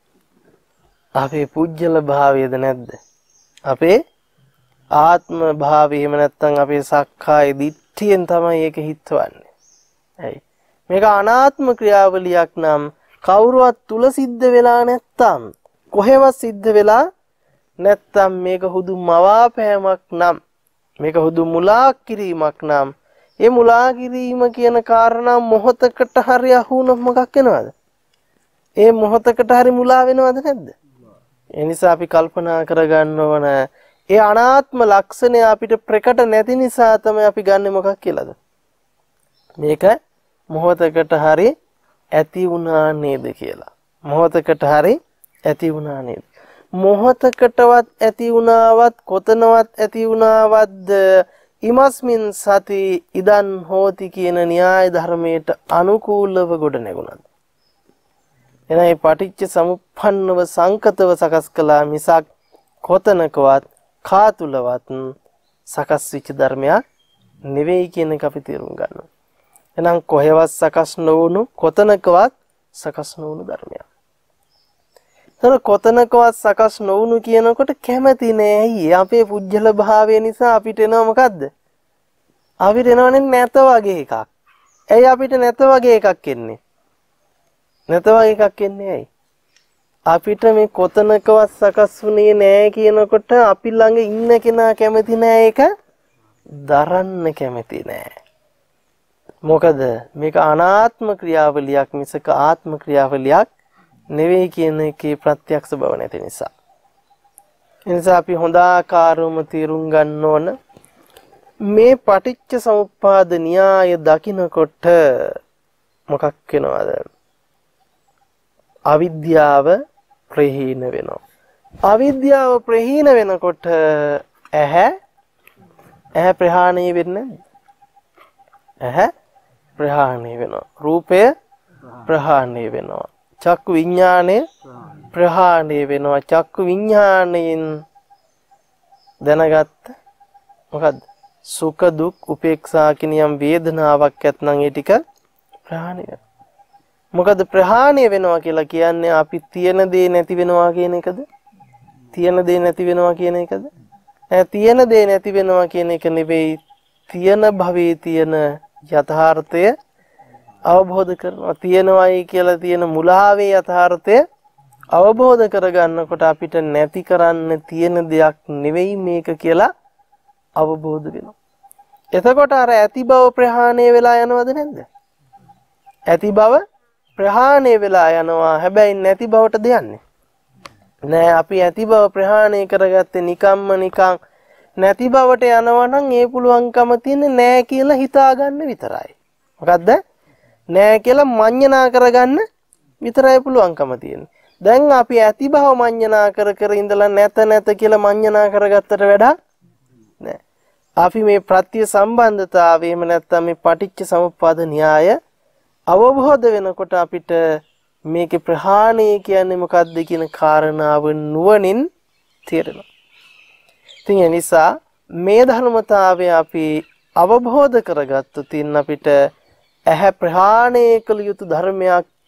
අපේ පුජ්‍යල භාවයද නැද්ද? අපේ ආත්ම භාවය එහෙම නැත්නම් අපේ සක්කාය දිට්ඨියෙන් තමයි ඒක හිතවන්නේ. ඇයි? මේක අනාත්ම ක්‍රියාවලියක් නම් කවුරුවත් තුල සිද්ධ වෙලා නැත්තම් කොහෙවත් සිද්ධ වෙලා නැත්තම් මේක හුදු මවාපෑමක් නම් මේක හුදු මුලා කිරීමක් නම් ඒ මුලා කිරීම කියන කාරණා මොහොතකට හරි අහුනොත් මොකක් වෙනවද? ඒ මොහොතකට හරි මුලා වෙනවද නැද්ද? ඒ නිසා අපි කල්පනා කරගන්න ඕන ඒ අනාත්ම ලක්ෂණය අපිට ප්‍රකට නැති නිසා තමයි අපි ගන්නෙ මොකක් කියලාද? මේක මොහොතකට හරි ඇති වුණා නේද කියලා. මොහොතකට හරි ඇති වුණා නේද? මොහොතකටවත් ඇති වුණාවත් කොතනවත් ඇති වුණාවත් ඉමස්මින් සති ඉදන් හෝති කියන න්‍යාය ධර්මයට අනුකූලව ගොඩ නැගුණා. එනයි මේ පටිච්ච සමුප්පන්නව සංකතව සකස් කළා මිසක් කොතනකවත් කාතුලවත් සකස් වෙච්ච ධර්මයක් නෙවෙයි කියන එක අපි තේරුම් ගන්නවා. එහෙනම් කොහෙවත් සකස් නොවුණු කොතනකවත් සකස් නොවුණු ධර්මයක්. එතන කොතනකවත් සකස් නොවුණු කියනකොට කැමති නෑ. ඇයි? අපේ පුජ්‍යල භාවය නිසා අපිට එනවා මොකද්ද? අපිට එනවනේ නැත වගේ එකක්. ඇයි අපිට නැත වගේ එකක් එන්නේ? නැත වගේ එකක් එන්නේ ඇයි? අපිට මේ කොතනකවත් සකස් වුණේ නෑ කියනකොට අපි ළඟ ඉන්න කෙනා කැමති නෑ ඒක දරන්න කැමති නෑ. මොකද මේක අනාත්ම ක්‍රියාවලියක් මිසක ආත්ම ක්‍රියාවලියක් නෙවෙයි කියන එකේ ප්‍රත්‍යක්ෂ බව නැති නිසා. ඒ නිසා අපි හොඳ ආකාරවම තේරුම් ගන්න ඕන මේ පටිච්ච සමුප්පාද න්‍යාය දකිනකොට මොකක් වෙනවද? අවිද්‍යාව ප්‍රහීන වෙනවා. අවිද්‍යාව ප්‍රහීන වෙනකොට ඇහැ ඇහැ ප්‍රහාණය වෙන්නේ නැද්ද? ඇහැ ප්‍රහාණය වෙනවා. රූපය ප්‍රහාණය වෙනවා. චක්කු විඥානය ප්‍රහාණය වෙනවා. චක්කු විඥාණයෙන් දැනගත්ත මොකද්ද? සුඛ දුක් උපේක්ෂා කියන යම් වේදනාවක් ඇත්නම් ඒ ටික ප්‍රහාණය වෙනවා. මොකද ප්‍රහාණය වෙනවා කියලා කියන්නේ අපි තියෙන දේ නැති වෙනවා කියන එකද? තියෙන දේ නැති වෙනවා කියන එකද? ඈ තියෙන දේ නැති වෙනවා කියන එක නෙවෙයි. තියෙන භවයේ තියෙන යථාර්ථය අවබෝධ කරනවා. තියෙනවයි කියලා තියෙන මුලාවේ යථාර්ථය අවබෝධ කරගන්නකොට අපිට නැති කරන්න තියෙන දෙයක් නෙවෙයි මේක කියලා අවබෝධ වෙනවා. එතකොට අර ඇති බව ප්‍රහාණය වෙලා යනවද නැද්ද? ඇති බව ප්‍රහාණය වෙලා යනවා. හැබැයි නැති බවට දෙන්නේ නෑ. අපි ඇති බව ප්‍රහාණය කරගත්තේ නිකම්ම නිකං නැති බවට යනවා නම් ඒ පුළුවන්කම තියෙන්නේ නෑ කියලා හිතාගන්න විතරයි. මොකද්ද? නෑ කියලා මඤ්ඤණා කරගන්න විතරයි පුළුවන්කම තියෙන්නේ. දැන් අපි ඇති බව මඤ්ඤණා කර කර ඉඳලා නැත නැත කියලා මඤ්ඤණා කරගත්තට වඩා නෑ. අපි මේ ප්‍රත්‍ය සම්බන්ධතාවය එහෙම නැත්නම් මේ පටිච්ච සමුප්පාද න්‍යාය අවබෝධ වෙනකොට අපිට මේකේ ප්‍රහාණය කියන්නේ මොකක්ද කියන කාරණාව නුවණින් තේරෙනවා. ඉතින් ඒ නිසා මේ ධර්මතාවය අපි අවබෝධ කරගත්තොත් ඉන්න අපිට ඇහැ ප්‍රහාණය කළ යුතු ධර්මයක්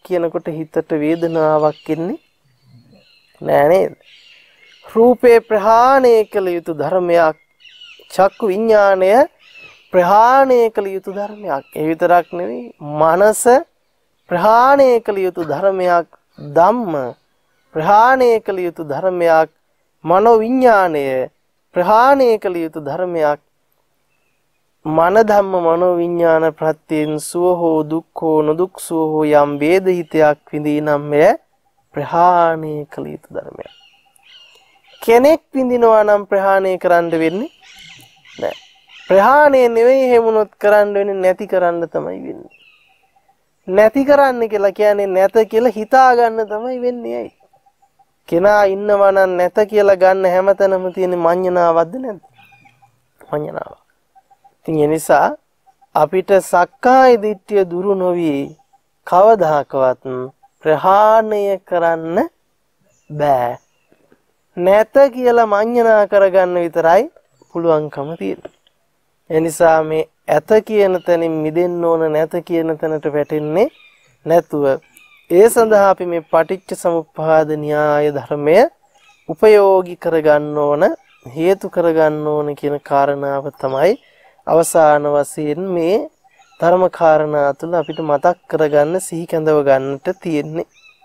කියනකොට හිතට වේදනාවක් එන්නේ නෑ නේද? රූපේ ප්‍රහාණය කළ යුතු ධර්මයක්, චක්කු විඥාණය ප්‍රහාණය කළ යුතු ධර්මයක්. ඒ විතරක් නෙවෙයි මනස ප්‍රහාණය කළ යුතු ධර්මයක්, ධම්ම ප්‍රහාණය කළ යුතු ධර්මයක්, මනෝ විඥාණය ප්‍රහාණය කළ යුතු ධර්මයක්. මන ධම්ම මනෝ විඥාන ප්‍රත්‍යයෙන් සුව හෝ දුක් හෝ නොදුක් සුව හෝ යම් වේදිතයක් විඳිනම් මෙය ප්‍රහාණය කළ යුතු ධර්මයක්. කෙනෙක් විඳිනවා නම් ප්‍රහාණය කරන්න වෙන්නේ නැහැ. ප්‍රහාණය නෙවෙයි හැමුණොත් කරන්න වෙන්නේ නැති කරන්න තමයි වෙන්නේ. නැති කරන්න කියලා කියන්නේ නැත කියලා හිතා ගන්න තමයි වෙන්නේ. ඇයි? කෙනා ඉන්නවා නම් නැත කියලා ගන්න හැමතැනම තියෙන මඤ්ඤණාවක්ද නැද්ද? මඤ්ඤණාව. ඉතින් ඒ නිසා අපිට සක්කාය දිට්ඨිය දුරු නොවි කවදාකවත් ප්‍රහාණය කරන්න බෑ. නැත කියලා මඤ්ඤණා කරගන්න විතරයි පුළුවන්කම තියෙන්නේ. ඒ නිසා මේ ඇත කියන තැනින් මිදෙන්න ඕන, නැත කියන තැනට වැටෙන්නේ නැතුව ඒ සඳහා අපි මේ පටිච්ච සමුප්පාද න්‍යාය ධර්මය උපයෝගී කරගන්න ඕන, හේතු කරගන්න ඕන කියන කාරණාව තමයි අවසාන වශයෙන් මේ ධර්ම කාරණා තුළ අපිට මතක් කරගන්න, සිහි කැඳව ගන්නට තියෙන්නේ.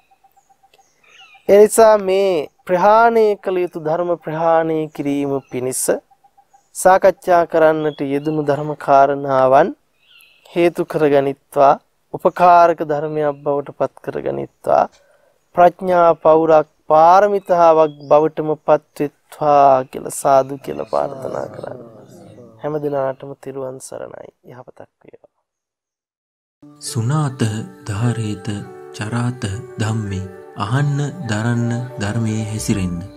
ඒ නිසා මේ ප්‍රහාණය කළ යුතු ධර්ම ප්‍රහාණය කිරීම පිණිස සාකච්ඡා කරන්නට යෙදුණු ධර්ම කාරණාවන් හේතු කරගනිත්වා, උපකාරක ධර්මයක් බවට පත් කරගනිත්වා, ප්‍රඥා පෞරක් පාරමිතාවක් බවටම පත් වෙත්වා කියලා සාදු කියලා ප්‍රාර්ථනා කරන්නේ. හැම දිනාටම තිරුවන් සරණයි. යහපතක් වේවා. සුනාත ධාරේත චරාත ධම්මේ අහන්න දරන්න ධර්මයේ හැසිරෙන්න